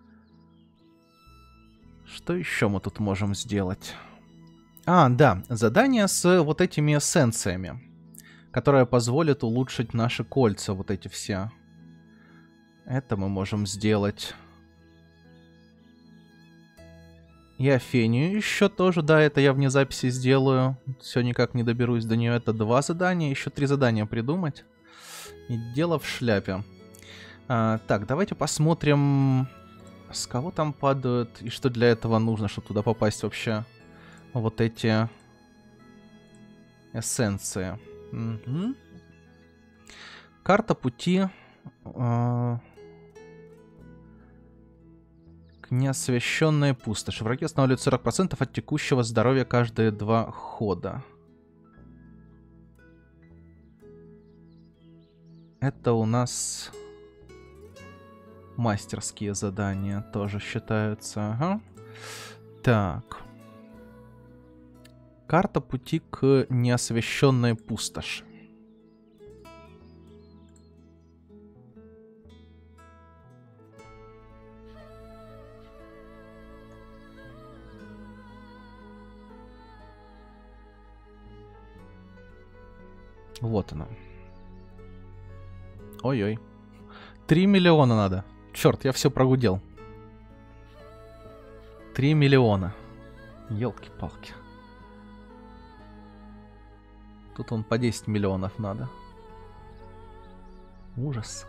Что еще мы тут можем сделать? А, да, задание с вот этими эссенциями, которое позволит улучшить наши кольца, вот эти все. Это мы можем сделать. И Афению еще тоже, да, это я вне записи сделаю. Все никак не доберусь до нее. Это два задания, еще три задания придумать. И дело в шляпе. А, так, давайте посмотрим, с кого там падают и что для этого нужно, чтобы туда попасть вообще. Вот эти эссенции. Угу. Карта пути э, к неосвещенной пустоши. Враги останавливают сорок процентов от текущего здоровья каждые два хода. Это у нас мастерские задания тоже считаются. Ага. Так. Карта пути к неосвещенной пустоши. Вот она. Ой-ой. Три миллиона надо. Черт, я все прогудел. Три миллиона. Ёлки-палки. Тут он по десять миллионов надо. Ужас.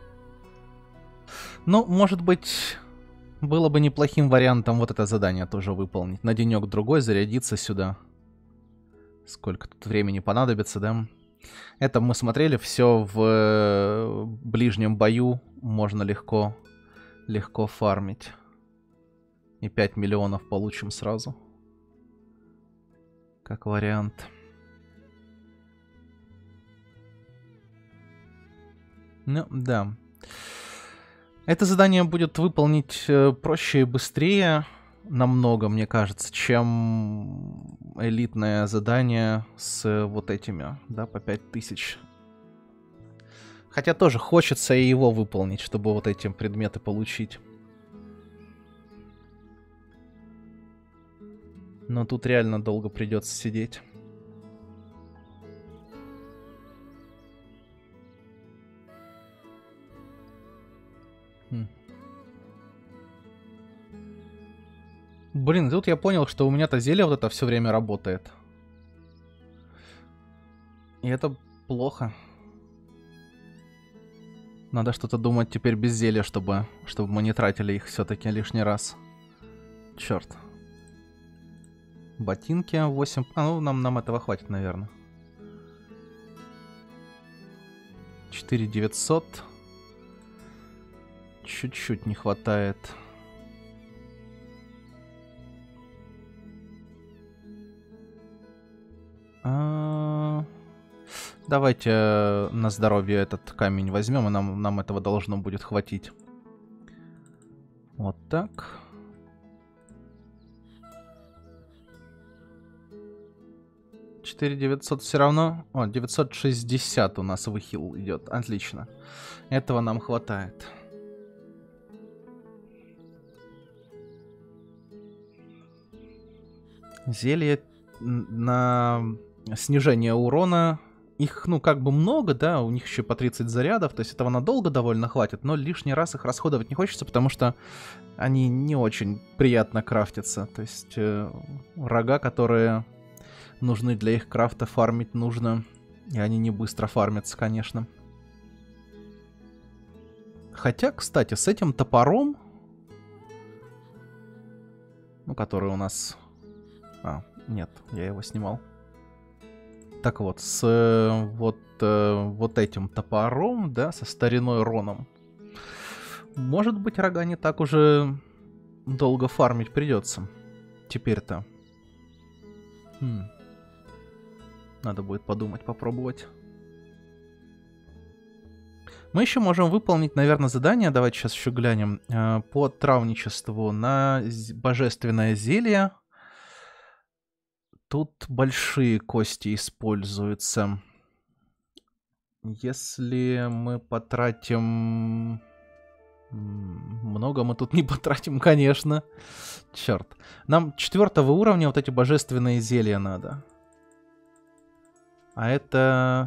Ну, может быть, было бы неплохим вариантом вот это задание тоже выполнить. На денек-другой зарядиться сюда. Сколько тут времени понадобится, да? Это мы смотрели, все в ближнем бою можно легко, легко фармить. И пять миллионов получим сразу. Как вариант. Ну, да. Это задание будет выполнить проще и быстрее. Намного, мне кажется, чем элитное задание с вот этими, да, по пять тысяч. Хотя тоже хочется и его выполнить, чтобы вот эти предметы получить. Но тут реально долго придется сидеть. Хм. Блин, тут я понял, что у меня-то зелье вот это все время работает. И это плохо. Надо что-то думать теперь без зелья, чтобы, чтобы мы не тратили их все-таки лишний раз. Черт. Ботинки восемь. А, ну нам, нам этого хватит, наверное. четыре девятьсот. Чуть-чуть не хватает. А... Давайте на здоровье этот камень возьмем, и нам, нам этого должно будет хватить. Вот так. четыре девятьсот все равно. О, девятьсот шестьдесят у нас выхил идет. Отлично. Этого нам хватает. Зелье на снижение урона. Их, ну, как бы много, да, у них еще по тридцать зарядов, то есть этого надолго довольно хватит, но лишний раз их расходовать не хочется, потому что они не очень приятно крафтятся. То есть э, рога, которые нужны для их крафта, фармить нужно, и они не быстро фармятся, конечно. Хотя, кстати, с этим топором, ну, который у нас... А, нет, я его снимал. Так вот, с вот, э, вот этим топором, да, со стариной Роном, может быть, рога не так уже долго фармить придется. Теперь-то. Хм. Надо будет подумать, попробовать. Мы еще можем выполнить, наверное, задание, давайте сейчас еще глянем, э, по травничеству на божественное зелье. Тут большие кости используются. Если мы потратим... Много мы тут не потратим, конечно. Черт. Нам четвертого уровня вот эти божественные зелья надо. А это...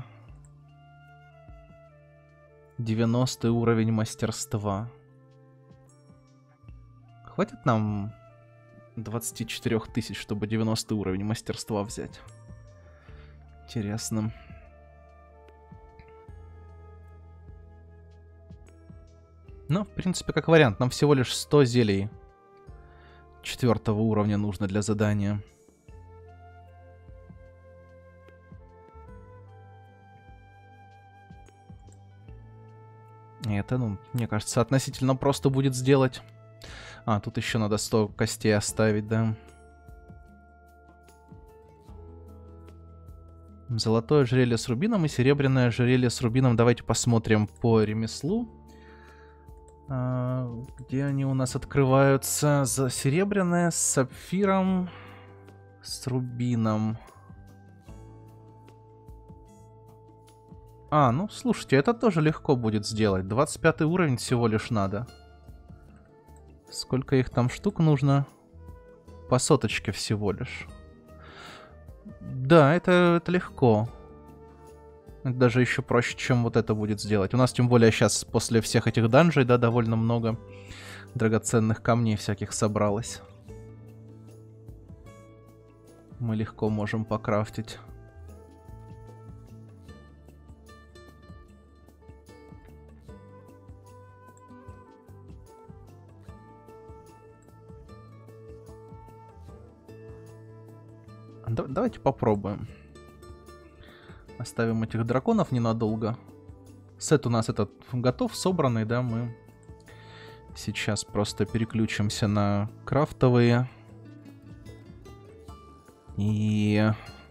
девяностый уровень мастерства. Хватит нам двадцать четыре тысяч, чтобы девяностый уровень мастерства взять. Интересно. Ну, в принципе, как вариант, нам всего лишь сто зелий четвертого уровня нужно для задания. И это, ну, мне кажется, относительно просто будет сделать. А, тут еще надо сто костей оставить, да. Золотое ожерелье с рубином и серебряное ожерелье с рубином. Давайте посмотрим по ремеслу. А, где они у нас открываются? За серебряное с сапфиром, с рубином. А, ну слушайте, это тоже легко будет сделать. двадцать пятый уровень всего лишь надо. Сколько их там штук нужно? По соточке всего лишь. Да, это, это легко. Это даже еще проще, чем вот это будет сделать. У нас тем более сейчас после всех этих данжей, да, довольно много драгоценных камней всяких собралось. Мы легко можем покрафтить. Давайте попробуем. Оставим этих драконов ненадолго. Сет у нас этот готов, собранный, да, мы сейчас просто переключимся на крафтовые. И...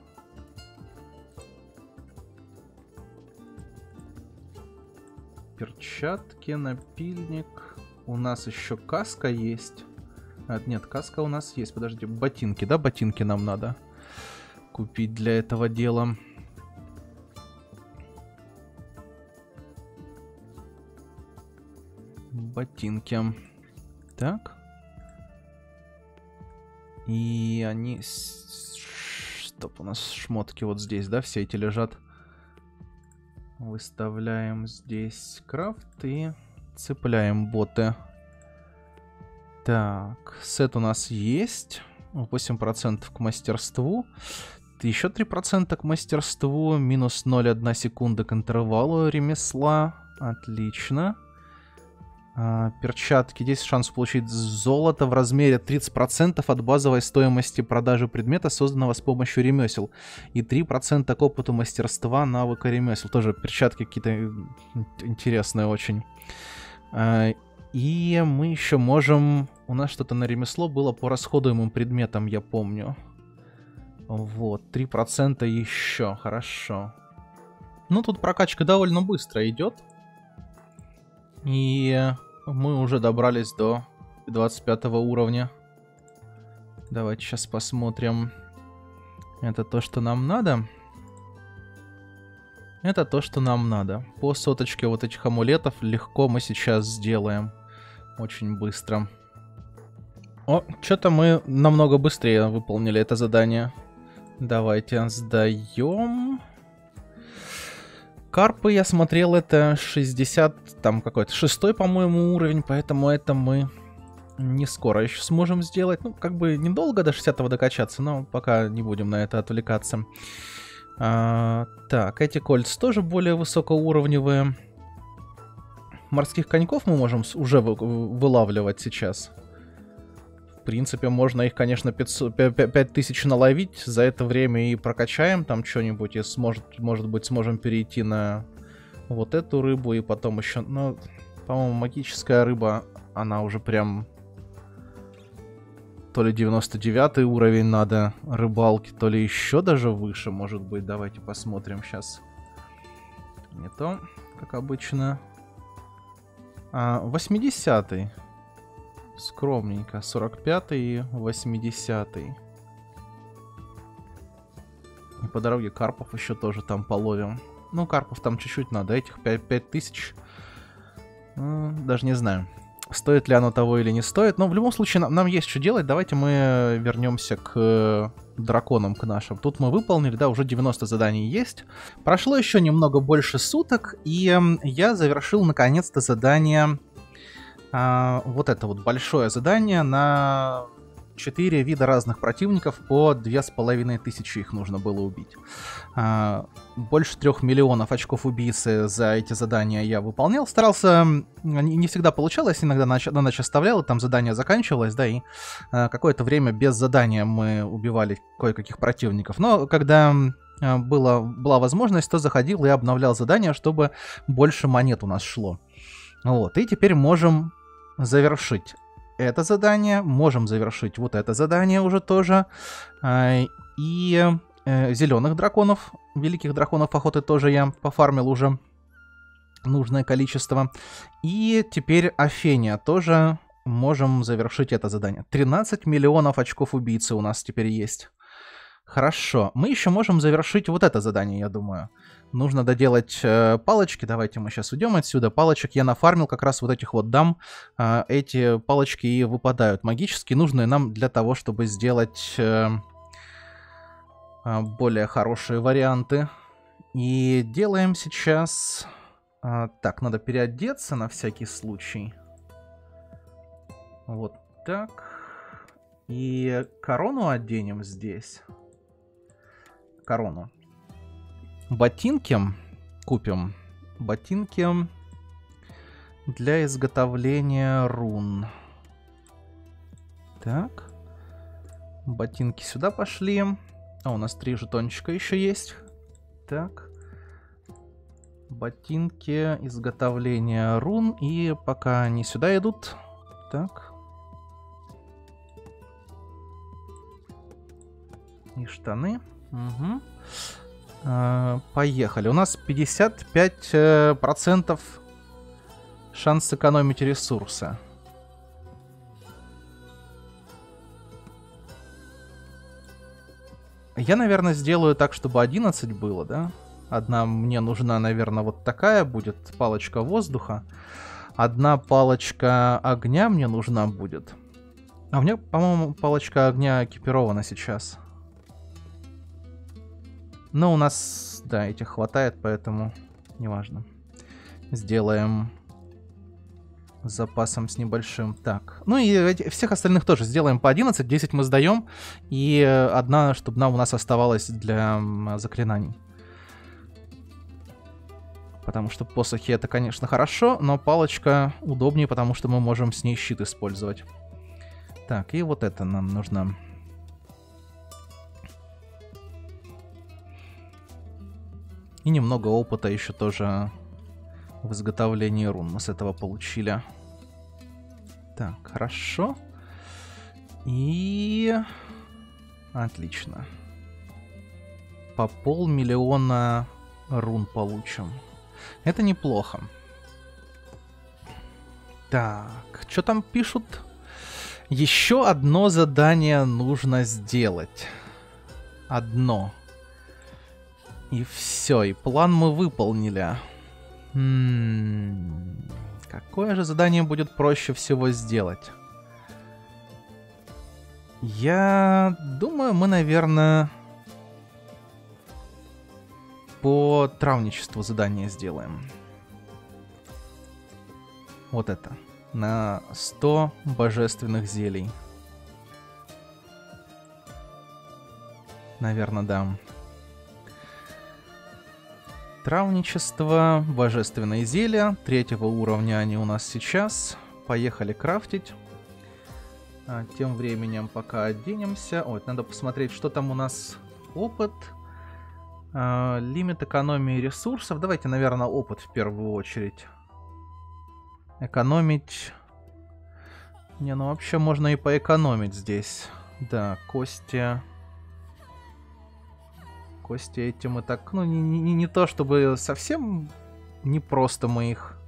перчатки, напильник. У нас еще каска есть. А, нет, каска у нас есть. Подожди, ботинки, да, ботинки нам надо купить для этого дела. Ботинки. Так. И они... Стоп, у нас шмотки вот здесь, да, все эти лежат. Выставляем здесь крафт и цепляем боты. Так, сет у нас есть. восемь процентов к мастерству. Еще три процента к мастерству. Минус ноль целых одна секунда к интервалу ремесла. Отлично. А, перчатки. Здесь шанс получить золото в размере тридцать процентов от базовой стоимости продажи предмета, созданного с помощью ремесел. И три процента к опыту мастерства навыка ремесел. Тоже перчатки какие-то интересные очень. А, и мы еще можем... У нас что-то на ремесло было по расходуемым предметам, я помню. Вот, три процента еще, хорошо. Ну, тут прокачка довольно быстро идет. И мы уже добрались до двадцать пятого уровня. Давайте сейчас посмотрим. Это то, что нам надо. Это то, что нам надо. По соточке вот этих амулетов легко мы сейчас сделаем. Очень быстро. О, что-то мы намного быстрее выполнили это задание. Давайте сдаем. Карпы, я смотрел, это шестьдесят, там какой-то шестой, по-моему, уровень, поэтому это мы не скоро еще сможем сделать. Ну, как бы недолго до шестидесятого докачаться, но пока не будем на это отвлекаться. А, так, эти кольца тоже более высокоуровневые. Морских коньков мы можем уже вы вылавливать сейчас. В принципе, можно их, конечно, пять тысяч наловить. За это время и прокачаем там что-нибудь. И, сможет, может быть, сможем перейти на вот эту рыбу. И потом еще... Ну, по-моему, магическая рыба, она уже прям... То ли девяносто девятый уровень надо рыбалки, то ли еще даже выше, может быть. Давайте посмотрим сейчас. Не то, как обычно. А, восьмидесятый. Скромненько. сорок пятый и восьмидесятый. И по дороге карпов еще тоже там половим. Ну, карпов там чуть-чуть надо. Этих пять тысяч. Ну, даже не знаю, стоит ли оно того или не стоит. Но в любом случае нам, нам есть что делать. Давайте мы вернемся к э, драконам, к нашим. Тут мы выполнили, да, уже девяносто заданий есть. Прошло еще немного больше суток. И э, я завершил наконец-то задание... А, вот это вот большое задание на четыре вида разных противников, по две с половиной тысячи их нужно было убить. А, больше трех миллионов очков убийцы за эти задания я выполнял. Старался, не, не всегда получалось, иногда на, на ночь оставлял, и там задание заканчивалось, да, и а, какое-то время без задания мы убивали кое-каких противников. Но когда а, было, была возможность, то заходил и обновлял задание, чтобы больше монет у нас шло. Вот, и теперь можем завершить это задание, можем завершить вот это задание уже тоже. И э, зеленых драконов, великих драконов охоты тоже я пофармил уже нужное количество. И теперь Афения тоже можем завершить это задание. тринадцать миллионов очков убийцы у нас теперь есть. Хорошо, мы еще можем завершить вот это задание, я думаю. Нужно доделать э, палочки. Давайте мы сейчас уйдем отсюда. Палочек я нафармил, как раз вот этих вот дам. Э, эти палочки и выпадают магические, нужные нам для того, чтобы сделать э, э, более хорошие варианты. И делаем сейчас... Э, так, надо переодеться на всякий случай. Вот так. И корону оденем здесь. Корону. Ботинки купим. Ботинки для изготовления рун. Так. Ботинки сюда пошли. А, у нас три жетончика еще есть. Так. Ботинки изготовления рун. И пока они сюда идут. Так. И штаны. Угу. Поехали. У нас пятьдесят пять процентов шанс сэкономить ресурсы. Я, наверное, сделаю так, чтобы одиннадцать было, да? Одна мне нужна, наверное, вот такая будет палочка воздуха. Одна палочка огня мне нужна будет. А у меня, по-моему, палочка огня экипирована сейчас. Но у нас, да, этих хватает, поэтому неважно. Сделаем с запасом с небольшим. Так, ну и всех остальных тоже сделаем по одиннадцать, десять мы сдаем. И одна, чтобы нам у нас оставалась для заклинаний. Потому что посохи это, конечно, хорошо, но палочка удобнее, потому что мы можем с ней щит использовать. Так, и вот это нам нужно... И немного опыта еще тоже в изготовлении рун мы с этого получили. Так, хорошо. И... Отлично. По полмиллиона рун получим. Это неплохо. Так, что там пишут? Еще одно задание нужно сделать. Одно. И все, и план мы выполнили. М-м-м. Какое же задание будет проще всего сделать? Я думаю, мы, наверное, по травничеству задание сделаем. Вот это. На сто божественных зелий. Наверное, да. Травничество, божественные зелья. Третьего уровня они у нас сейчас. Поехали крафтить. А, тем временем пока оденемся. Ой, надо посмотреть, что там у нас. Опыт. А, лимит экономии ресурсов. Давайте, наверное, опыт в первую очередь. Экономить. Не, ну вообще можно и поэкономить здесь. Да, кости... Кости эти мы так, ну, не, не, не то чтобы совсем не просто мы их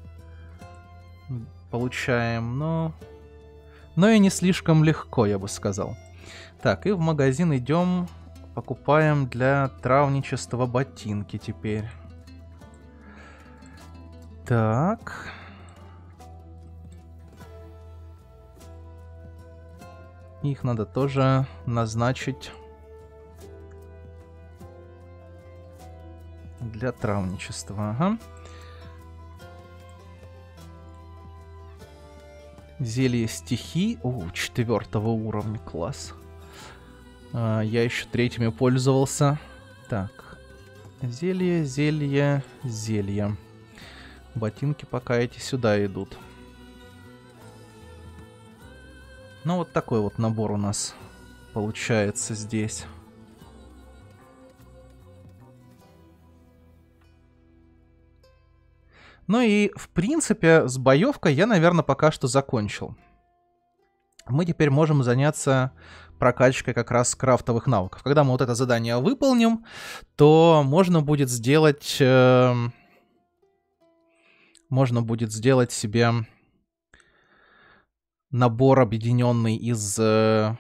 получаем, но... Но и не слишком легко, я бы сказал. Так, и в магазин идем, покупаем для травничества ботинки теперь. Так... Их надо тоже назначить... Для травничества, ага. Зелье стихий. О, четвертого уровня, класс. А, я еще третьими пользовался. Так. Зелье, зелье, зелье. Ботинки пока эти сюда идут. Ну, вот такой вот набор у нас получается здесь. Ну и, в принципе, с боевкой я, наверное, пока что закончил. Мы теперь можем заняться прокачкой как раз крафтовых навыков. Когда мы вот это задание выполним, то можно будет сделать... Э, можно будет сделать себе набор, объединенный из э,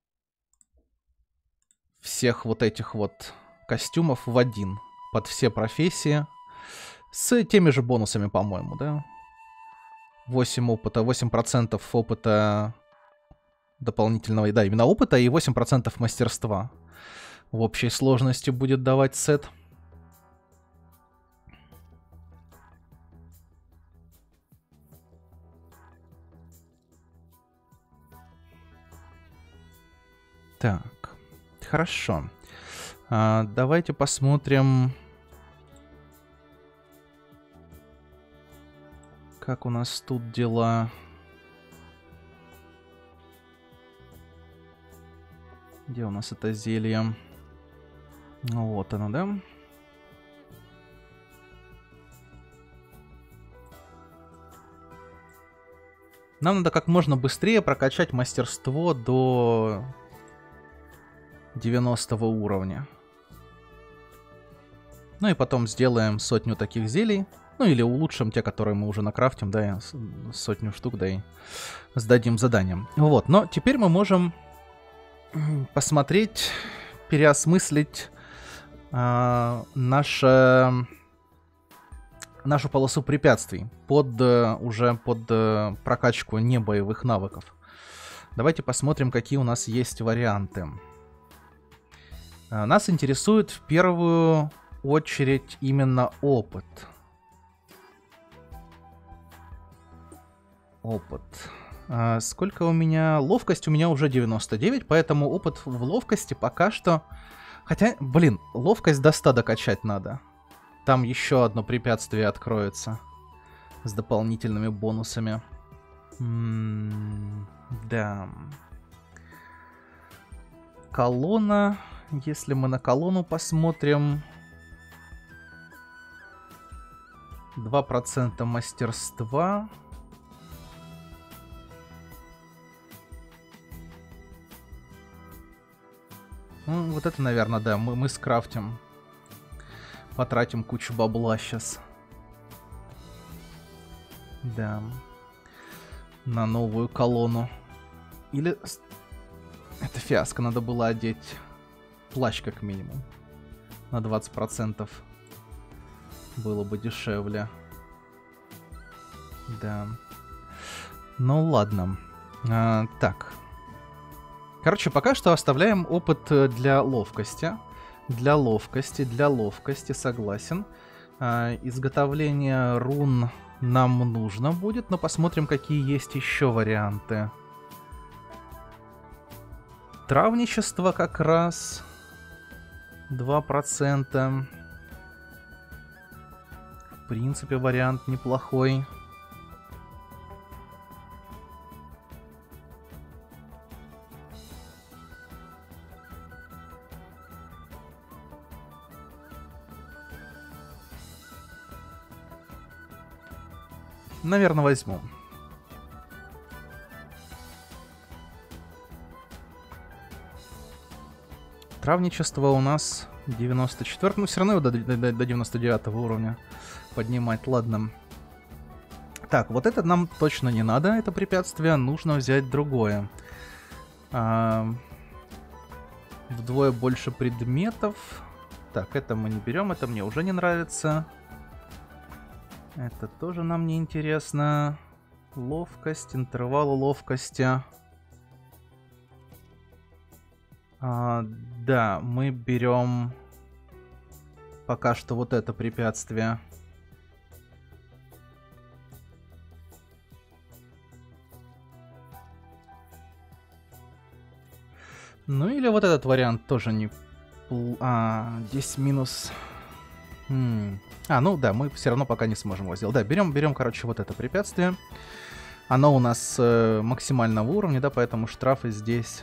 всех вот этих вот костюмов в один. Под все профессии. С теми же бонусами, по-моему, да? восемь опыта, восемь процентов опыта дополнительного, да, именно опыта, и восемь процентов мастерства. В общей сложности будет давать сет. Так, хорошо. А, давайте посмотрим... Как у нас тут дела? Где у нас это зелье? Ну, вот оно, да? Нам надо как можно быстрее прокачать мастерство до девяностого уровня. Ну и потом сделаем сотню таких зелий. Ну или улучшим те, которые мы уже накрафтим, да, сотню штук, да, и сдадим заданием. Вот, но теперь мы можем посмотреть, переосмыслить э, наше, нашу полосу препятствий под, уже под э, прокачку небоевых навыков. Давайте посмотрим, какие у нас есть варианты. Э, нас интересует в первую очередь именно опыт. Опыт. А сколько у меня? Ловкость у меня уже девяносто девять, поэтому опыт в ловкости пока что... Хотя, блин, ловкость до ста докачать надо. Там еще одно препятствие откроется. С дополнительными бонусами. М-м, да. Колонна. Если мы на колонну посмотрим... два процента мастерства... Ну, вот это, наверное, да, мы, мы скрафтим. Потратим кучу бабла сейчас. Да. На новую колонну. Или... Это фиаско, надо было одеть плащ как минимум. На двадцать процентов. Было бы дешевле. Да. Ну ладно. А, так. Короче, пока что оставляем опыт для ловкости. Для ловкости, для ловкости, согласен. А, изготовление рун нам нужно будет, но посмотрим, какие есть еще варианты. Травничество как раз. два процента. В принципе, вариант неплохой. Наверное, возьму. Травничество у нас девяносто четыре. Ну, все равно его до, до, до девяносто девятого уровня поднимать. Ладно. Так, вот это нам точно не надо, это препятствие. Нужно взять другое. А, вдвое больше предметов. Так, это мы не берем, это мне уже не нравится. Это тоже нам не интересно. Ловкость, интервал ловкости. А, да, мы берем пока что вот это препятствие. Ну или вот этот вариант тоже не... А, здесь минус... М. А, ну да, мы все равно пока не сможем его сделать. Да, берем, берем, короче, вот это препятствие. Оно у нас э, максимального уровня, да, поэтому штрафы здесь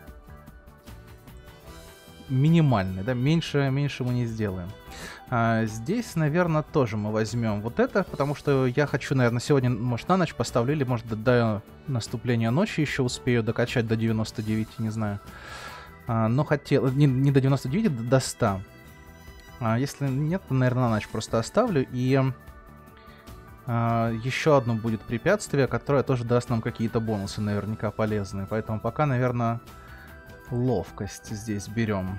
минимальные, да, меньше, меньше мы не сделаем. А здесь, наверное, тоже мы возьмем вот это, потому что я хочу, наверное, сегодня, может, на ночь поставлю, или, может, до, до наступления ночи еще успею докачать до девяноста девяти, не знаю. А, но хотел, не, не до девяноста девяти, до ста. А если нет, то, наверное, на ночь просто оставлю. И а, еще одно будет препятствие, которое тоже даст нам какие-то бонусы наверняка полезные. Поэтому пока, наверное, ловкость здесь берем.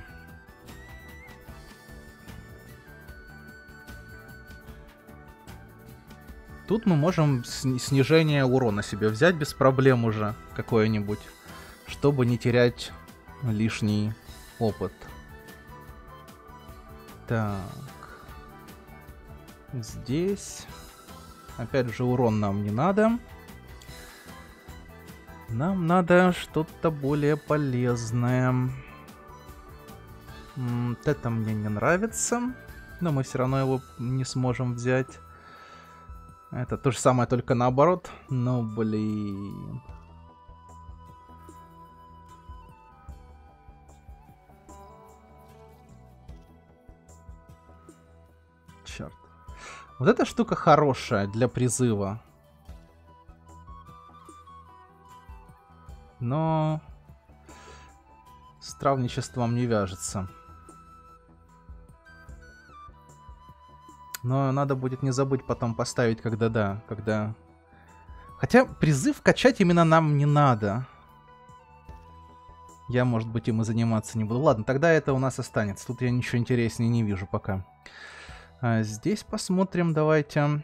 Тут мы можем снижение урона себе взять без проблем уже какое-нибудь, чтобы не терять лишний опыт. Так. Здесь. Опять же, урон нам не надо. Нам надо что-то более полезное. Вот это мне не нравится. Но мы все равно его не сможем взять. Это то же самое, только наоборот. Ну, блин. Черт. Вот эта штука хорошая для призыва. Но с травничеством не вяжется. Но надо будет не забыть потом поставить, когда да, когда... Хотя призыв качать именно нам не надо. Я, может быть, им и заниматься не буду. Ладно, тогда это у нас останется. Тут я ничего интереснее не вижу пока. А здесь посмотрим, давайте.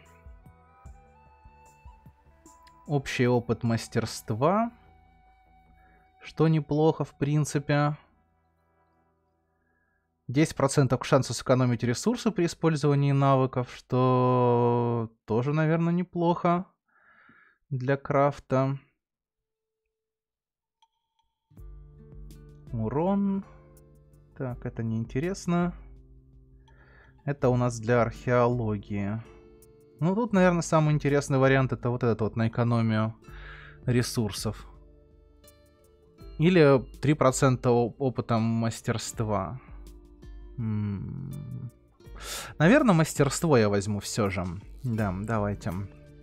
Общий опыт мастерства. Что неплохо, в принципе. десять процентов шанса сэкономить ресурсы при использовании навыков, что тоже, наверное, неплохо для крафта. Урон. Так, это неинтересно. Это у нас для археологии. Ну, тут, наверное, самый интересный вариант это вот этот вот на экономию ресурсов. Или три процента опыта мастерства. М-м. Наверное, мастерство я возьму все же. Да, давайте.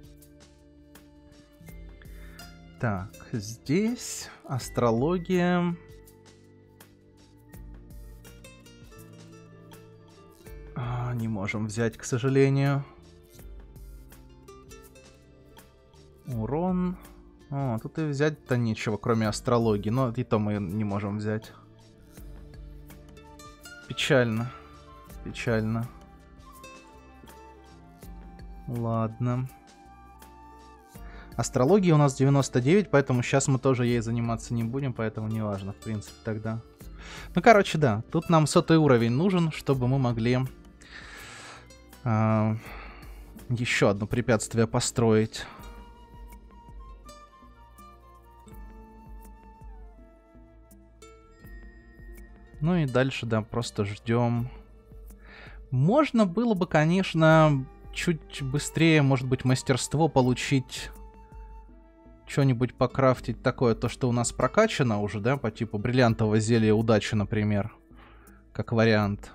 Так, здесь астрология. А, не можем взять, к сожалению. Урон. О, тут и взять-то нечего, кроме астрологии. Но и то мы не можем взять. Печально. Печально. Ладно. Астрология у нас девяносто девять, поэтому сейчас мы тоже ей заниматься не будем, поэтому не важно, в принципе, тогда. Ну, короче, да. Тут нам сотый уровень нужен, чтобы мы могли э, еще одно препятствие построить. Ну и дальше, да, просто ждем. Можно было бы, конечно, чуть быстрее, может быть, мастерство получить. Что-нибудь покрафтить такое, то, что у нас прокачано уже, да, по типу бриллиантового зелья удачи, например. Как вариант.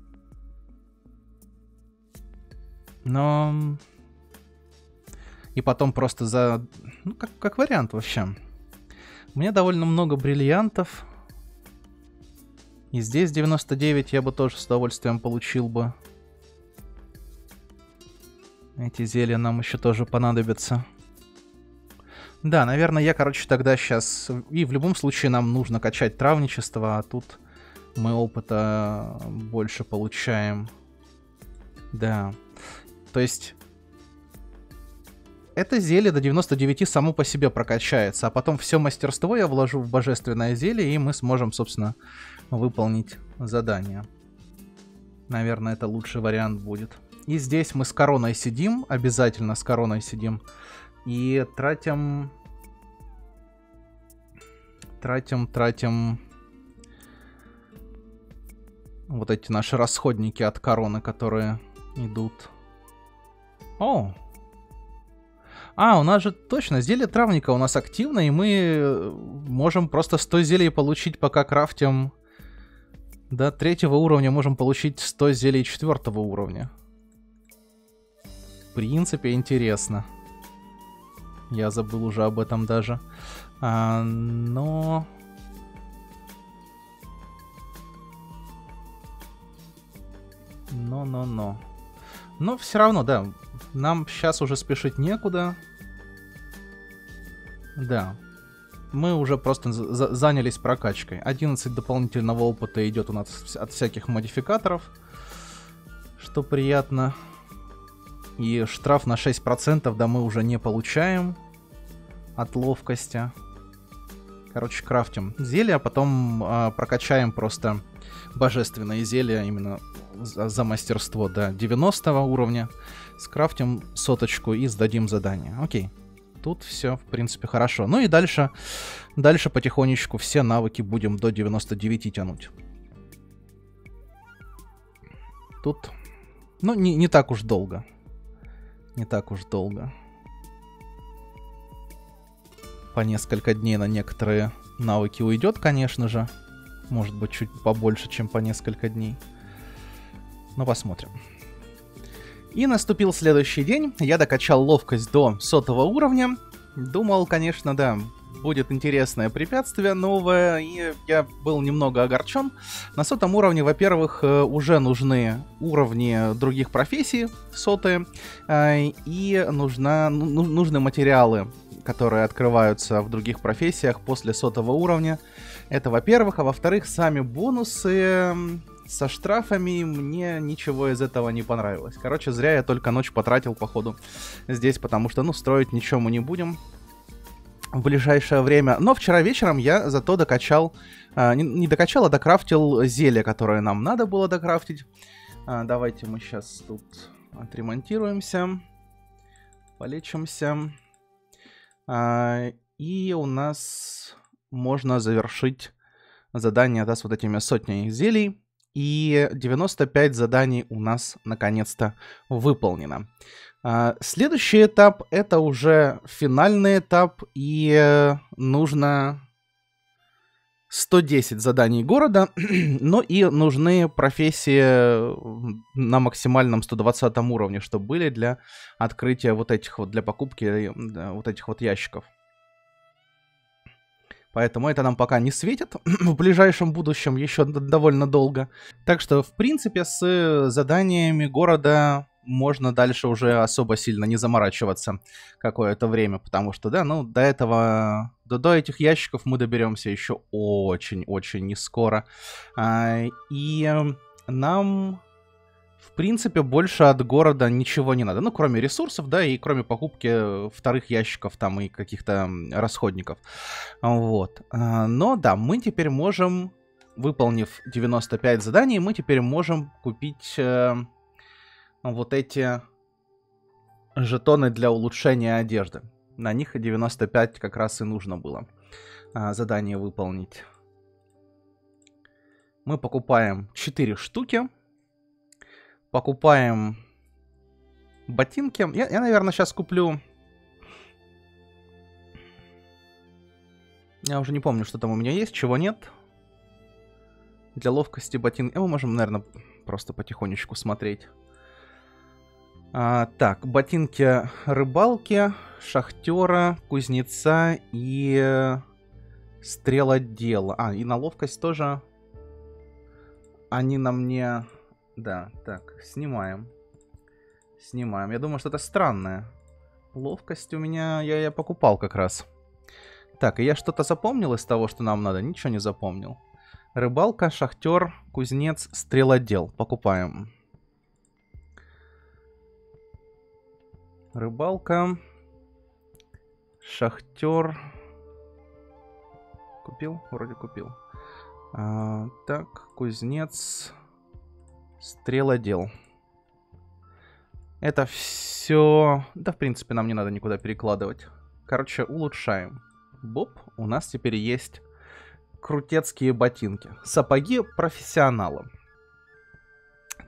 Но... И потом просто за... Ну, как, как вариант вообще. У меня довольно много бриллиантов. И здесь девяносто девять я бы тоже с удовольствием получил бы. Эти зелья нам еще тоже понадобятся. Да, наверное, я, короче, тогда сейчас... И в любом случае нам нужно качать травничество, а тут мы опыта больше получаем. Да. То есть... Это зелье до девяноста девяти само по себе прокачается, а потом все мастерство я вложу в божественное зелье, и мы сможем, собственно, выполнить задание. Наверное, это лучший вариант будет. И здесь мы с короной сидим, обязательно с короной сидим. И тратим... Тратим, тратим Вот эти наши расходники от короны, которые идут. О! А, у нас же точно зелье травника у нас активно, и мы можем просто сто зелий получить, пока крафтим. До третьего уровня можем получить сто зелий четвертого уровня. В принципе, интересно. Я забыл уже об этом даже. А, но... Но-но-но. Но все равно, да. Нам сейчас уже спешить некуда. Да. Мы уже просто за занялись прокачкой. одиннадцать дополнительного опыта идет у нас от всяких модификаторов. Что приятно. И штраф на шесть процентов, да, мы уже не получаем. От ловкости. Короче, крафтим зелья, а потом э, прокачаем просто божественное зелье именно за, за мастерство до девяностого уровня. Скрафтим соточку и сдадим задание. Окей. Тут все, в принципе, хорошо. Ну и дальше, дальше потихонечку все навыки будем до девяноста девяти тянуть. Тут, ну, не, не так уж долго. Не так уж долго. По несколько дней на некоторые навыки уйдет, конечно же. Может быть, чуть побольше, чем по несколько дней. Но посмотрим. И наступил следующий день. Я докачал ловкость до сотого уровня. Думал, конечно, да, будет интересное препятствие новое. И я был немного огорчен. На сотом уровне, во-первых, уже нужны уровни других профессий, сотые. И нужна, ну, нужны материалы, которые открываются в других профессиях после сотого уровня. Это во-первых. А во-вторых, сами бонусы со штрафами, мне ничего из этого не понравилось. Короче, зря я только ночь потратил, походу, здесь, потому что, ну, строить ничего мы не будем в ближайшее время. Но вчера вечером я зато докачал, э, не, не докачал, а докрафтил зелье, которое нам надо было докрафтить. Э, давайте мы сейчас тут отремонтируемся, полечимся. Э, и у нас можно завершить задание, да, с вот этими сотней зелий. И девяносто пять заданий у нас наконец-то выполнено. А, следующий этап — это уже финальный этап, и нужно сто десять заданий города, но и нужны профессии на максимальном сто двадцатом уровне, чтобы были для открытия вот этих вот, для покупки вот этих вот ящиков. Поэтому это нам пока не светит в ближайшем будущем, еще довольно долго. Так что, в принципе, с заданиями города можно дальше уже особо сильно не заморачиваться какое-то время. Потому что, да, ну, до этого, до, до этих ящиков мы доберемся еще очень-очень не скоро. А, и нам... В принципе, больше от города ничего не надо. Ну, кроме ресурсов, да, и кроме покупки вторых ящиков там и каких-то расходников. Вот. Но, да, мы теперь можем, выполнив девяносто пять заданий, мы теперь можем купить э, вот эти жетоны для улучшения одежды. На них девяносто пять как раз и нужно было э, задание выполнить. Мы покупаем четыре штуки. Покупаем ботинки. Я, я, наверное, сейчас куплю... Я уже не помню, что там у меня есть, чего нет. Для ловкости ботинки... Мы можем, наверное, просто потихонечку смотреть. А, так, ботинки рыбалки, шахтера, кузнеца и стрелодела. А, и на ловкость тоже. Они на мне... Да, так, снимаем. Снимаем. Я думаю, что это странное. Ловкость у меня... Я, я покупал как раз. Так, и я что-то запомнил из того, что нам надо? Ничего не запомнил. Рыбалка, шахтер, кузнец, стрелодел. Покупаем. Рыбалка. Шахтер. Купил? Вроде купил. А, так, кузнец... Стрелодел. Это все... Да, в принципе, нам не надо никуда перекладывать. Короче, улучшаем. Боп, у нас теперь есть крутецкие ботинки. Сапоги профессионала.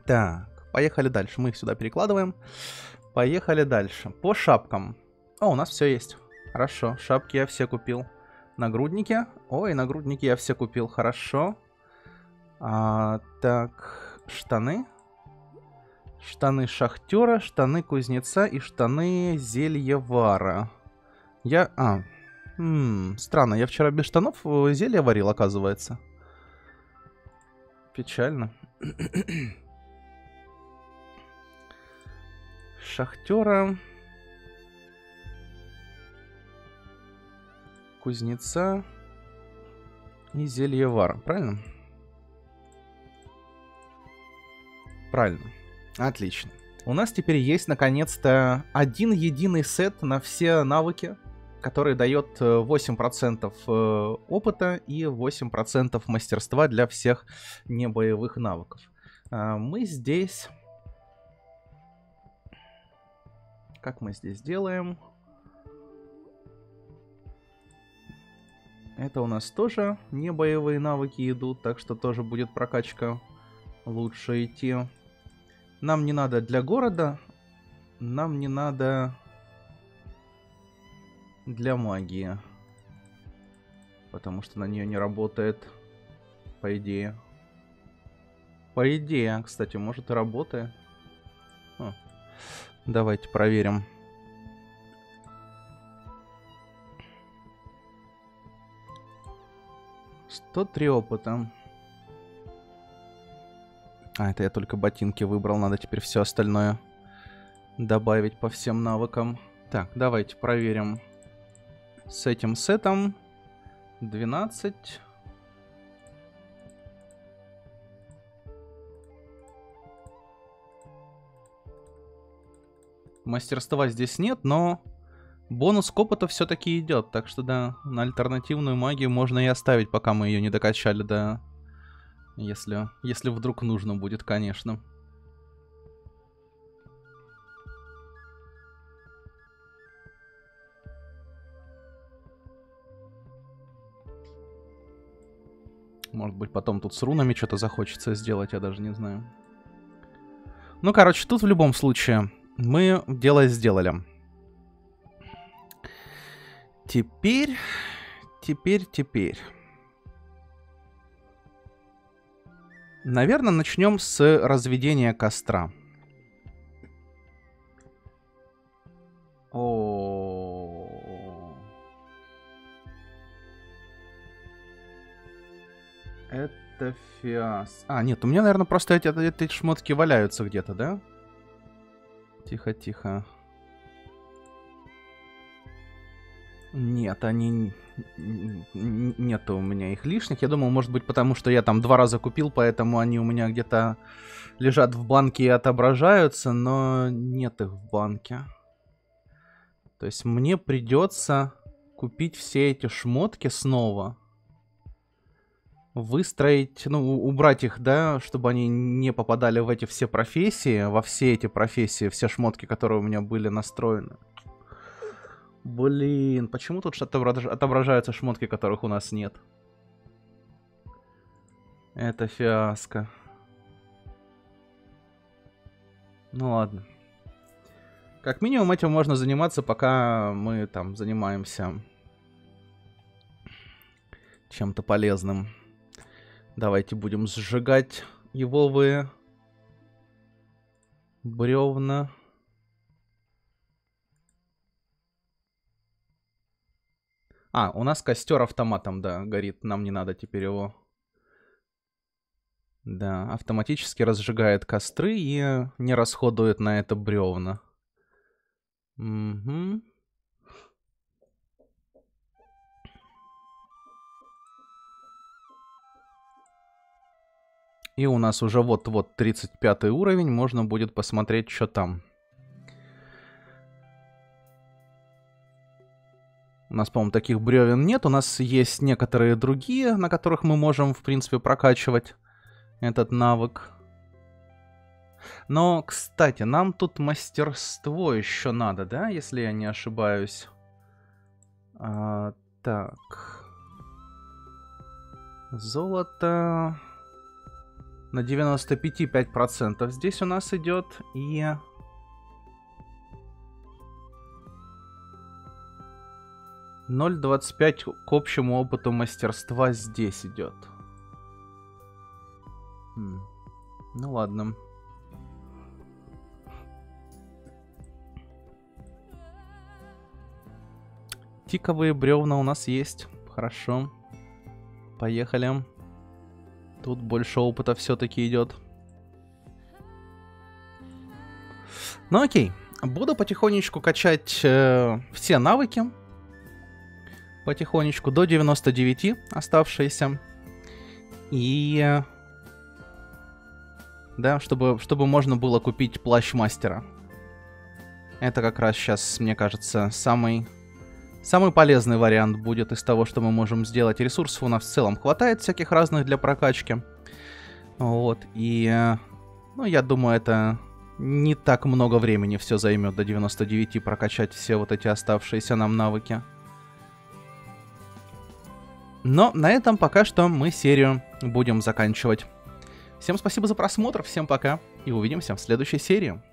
Так, поехали дальше. Мы их сюда перекладываем. Поехали дальше. По шапкам. О, у нас все есть. Хорошо, шапки я все купил. Нагрудники. Ой, нагрудники я все купил. Хорошо. А, так, штаны. Штаны шахтера, штаны кузнеца и штаны зельевара. Я... А, м-м, странно, я вчера без штанов зелье варил, оказывается. Печально. Шахтера. Кузнеца. И зельевара, правильно? Правильно. Отлично. У нас теперь есть, наконец-то, один единый сет на все навыки, который дает восемь процентов опыта и восемь процентов мастерства для всех небоевых навыков. Мы здесь... Как мы здесь делаем? Это у нас тоже небоевые навыки идут, так что тоже будет прокачка лучше идти. Нам не надо для города, нам не надо для магии. Потому что на нее не работает, по идее. По идее, кстати, может и работает. О, давайте проверим. сто три опыта. А, это я только ботинки выбрал. Надо теперь все остальное добавить по всем навыкам. Так, давайте проверим. С этим сетом двенадцать. Мастерства здесь нет, но бонус к опыту все-таки идет. Так что да, на альтернативную магию можно и оставить, пока мы ее не докачали до... Если, если вдруг нужно будет, конечно. Может быть, потом тут с рунами что-то захочется сделать, я даже не знаю. Ну, короче, тут в любом случае мы дело сделали. Теперь, теперь, теперь... Наверное, начнем с разведения костра. О, это фиас. А, нет, у меня, наверное, просто эти, эти шмотки валяются где-то, да? Тихо, тихо. Нет, они... Нету у меня их лишних. Я думал, может быть, потому что я там два раза купил, поэтому они у меня где-то лежат в банке и отображаются, но нет их в банке. То есть мне придется купить все эти шмотки снова. Выстроить, ну, убрать их, да, чтобы они не попадали в эти все профессии, во все эти профессии, все шмотки, которые у меня были настроены. Блин, почему тут отображаются шмотки, которых у нас нет? Это фиаско. Ну ладно. Как минимум этим можно заниматься, пока мы там занимаемся чем-то полезным. Давайте будем сжигать еловые бревна. А, у нас костер автоматом, да, горит. Нам не надо теперь его. Да, автоматически разжигает костры и не расходует на это бревна. Угу. И у нас уже вот-вот тридцать пятый уровень. Можно будет посмотреть, что там. У нас, по-моему, таких бревен нет. У нас есть некоторые другие, на которых мы можем, в принципе, прокачивать этот навык. Но, кстати, нам тут мастерство еще надо, да? Если я не ошибаюсь. А, так. Золото. На девяносто пять пять процентов здесь у нас идет. И... ноль двадцать пять к общему опыту мастерства здесь идет. Хм. Ну ладно. Тиковые бревна у нас есть. Хорошо. Поехали. Тут больше опыта все-таки идет. Ну окей. Буду потихонечку качать э, все навыки. Потихонечку до девяноста девяти оставшиеся. И... да, чтобы, чтобы можно было купить плащ мастера. Это как раз сейчас, мне кажется, самый... Самый полезный вариант будет из того, что мы можем сделать. Ресурсов у нас в целом хватает всяких разных для прокачки. Вот, и... ну, я думаю, это не так много времени все займет до девяноста девяти прокачать все вот эти оставшиеся нам навыки. Но на этом пока что мы серию будем заканчивать. Всем спасибо за просмотр, всем пока, и увидимся в следующей серии.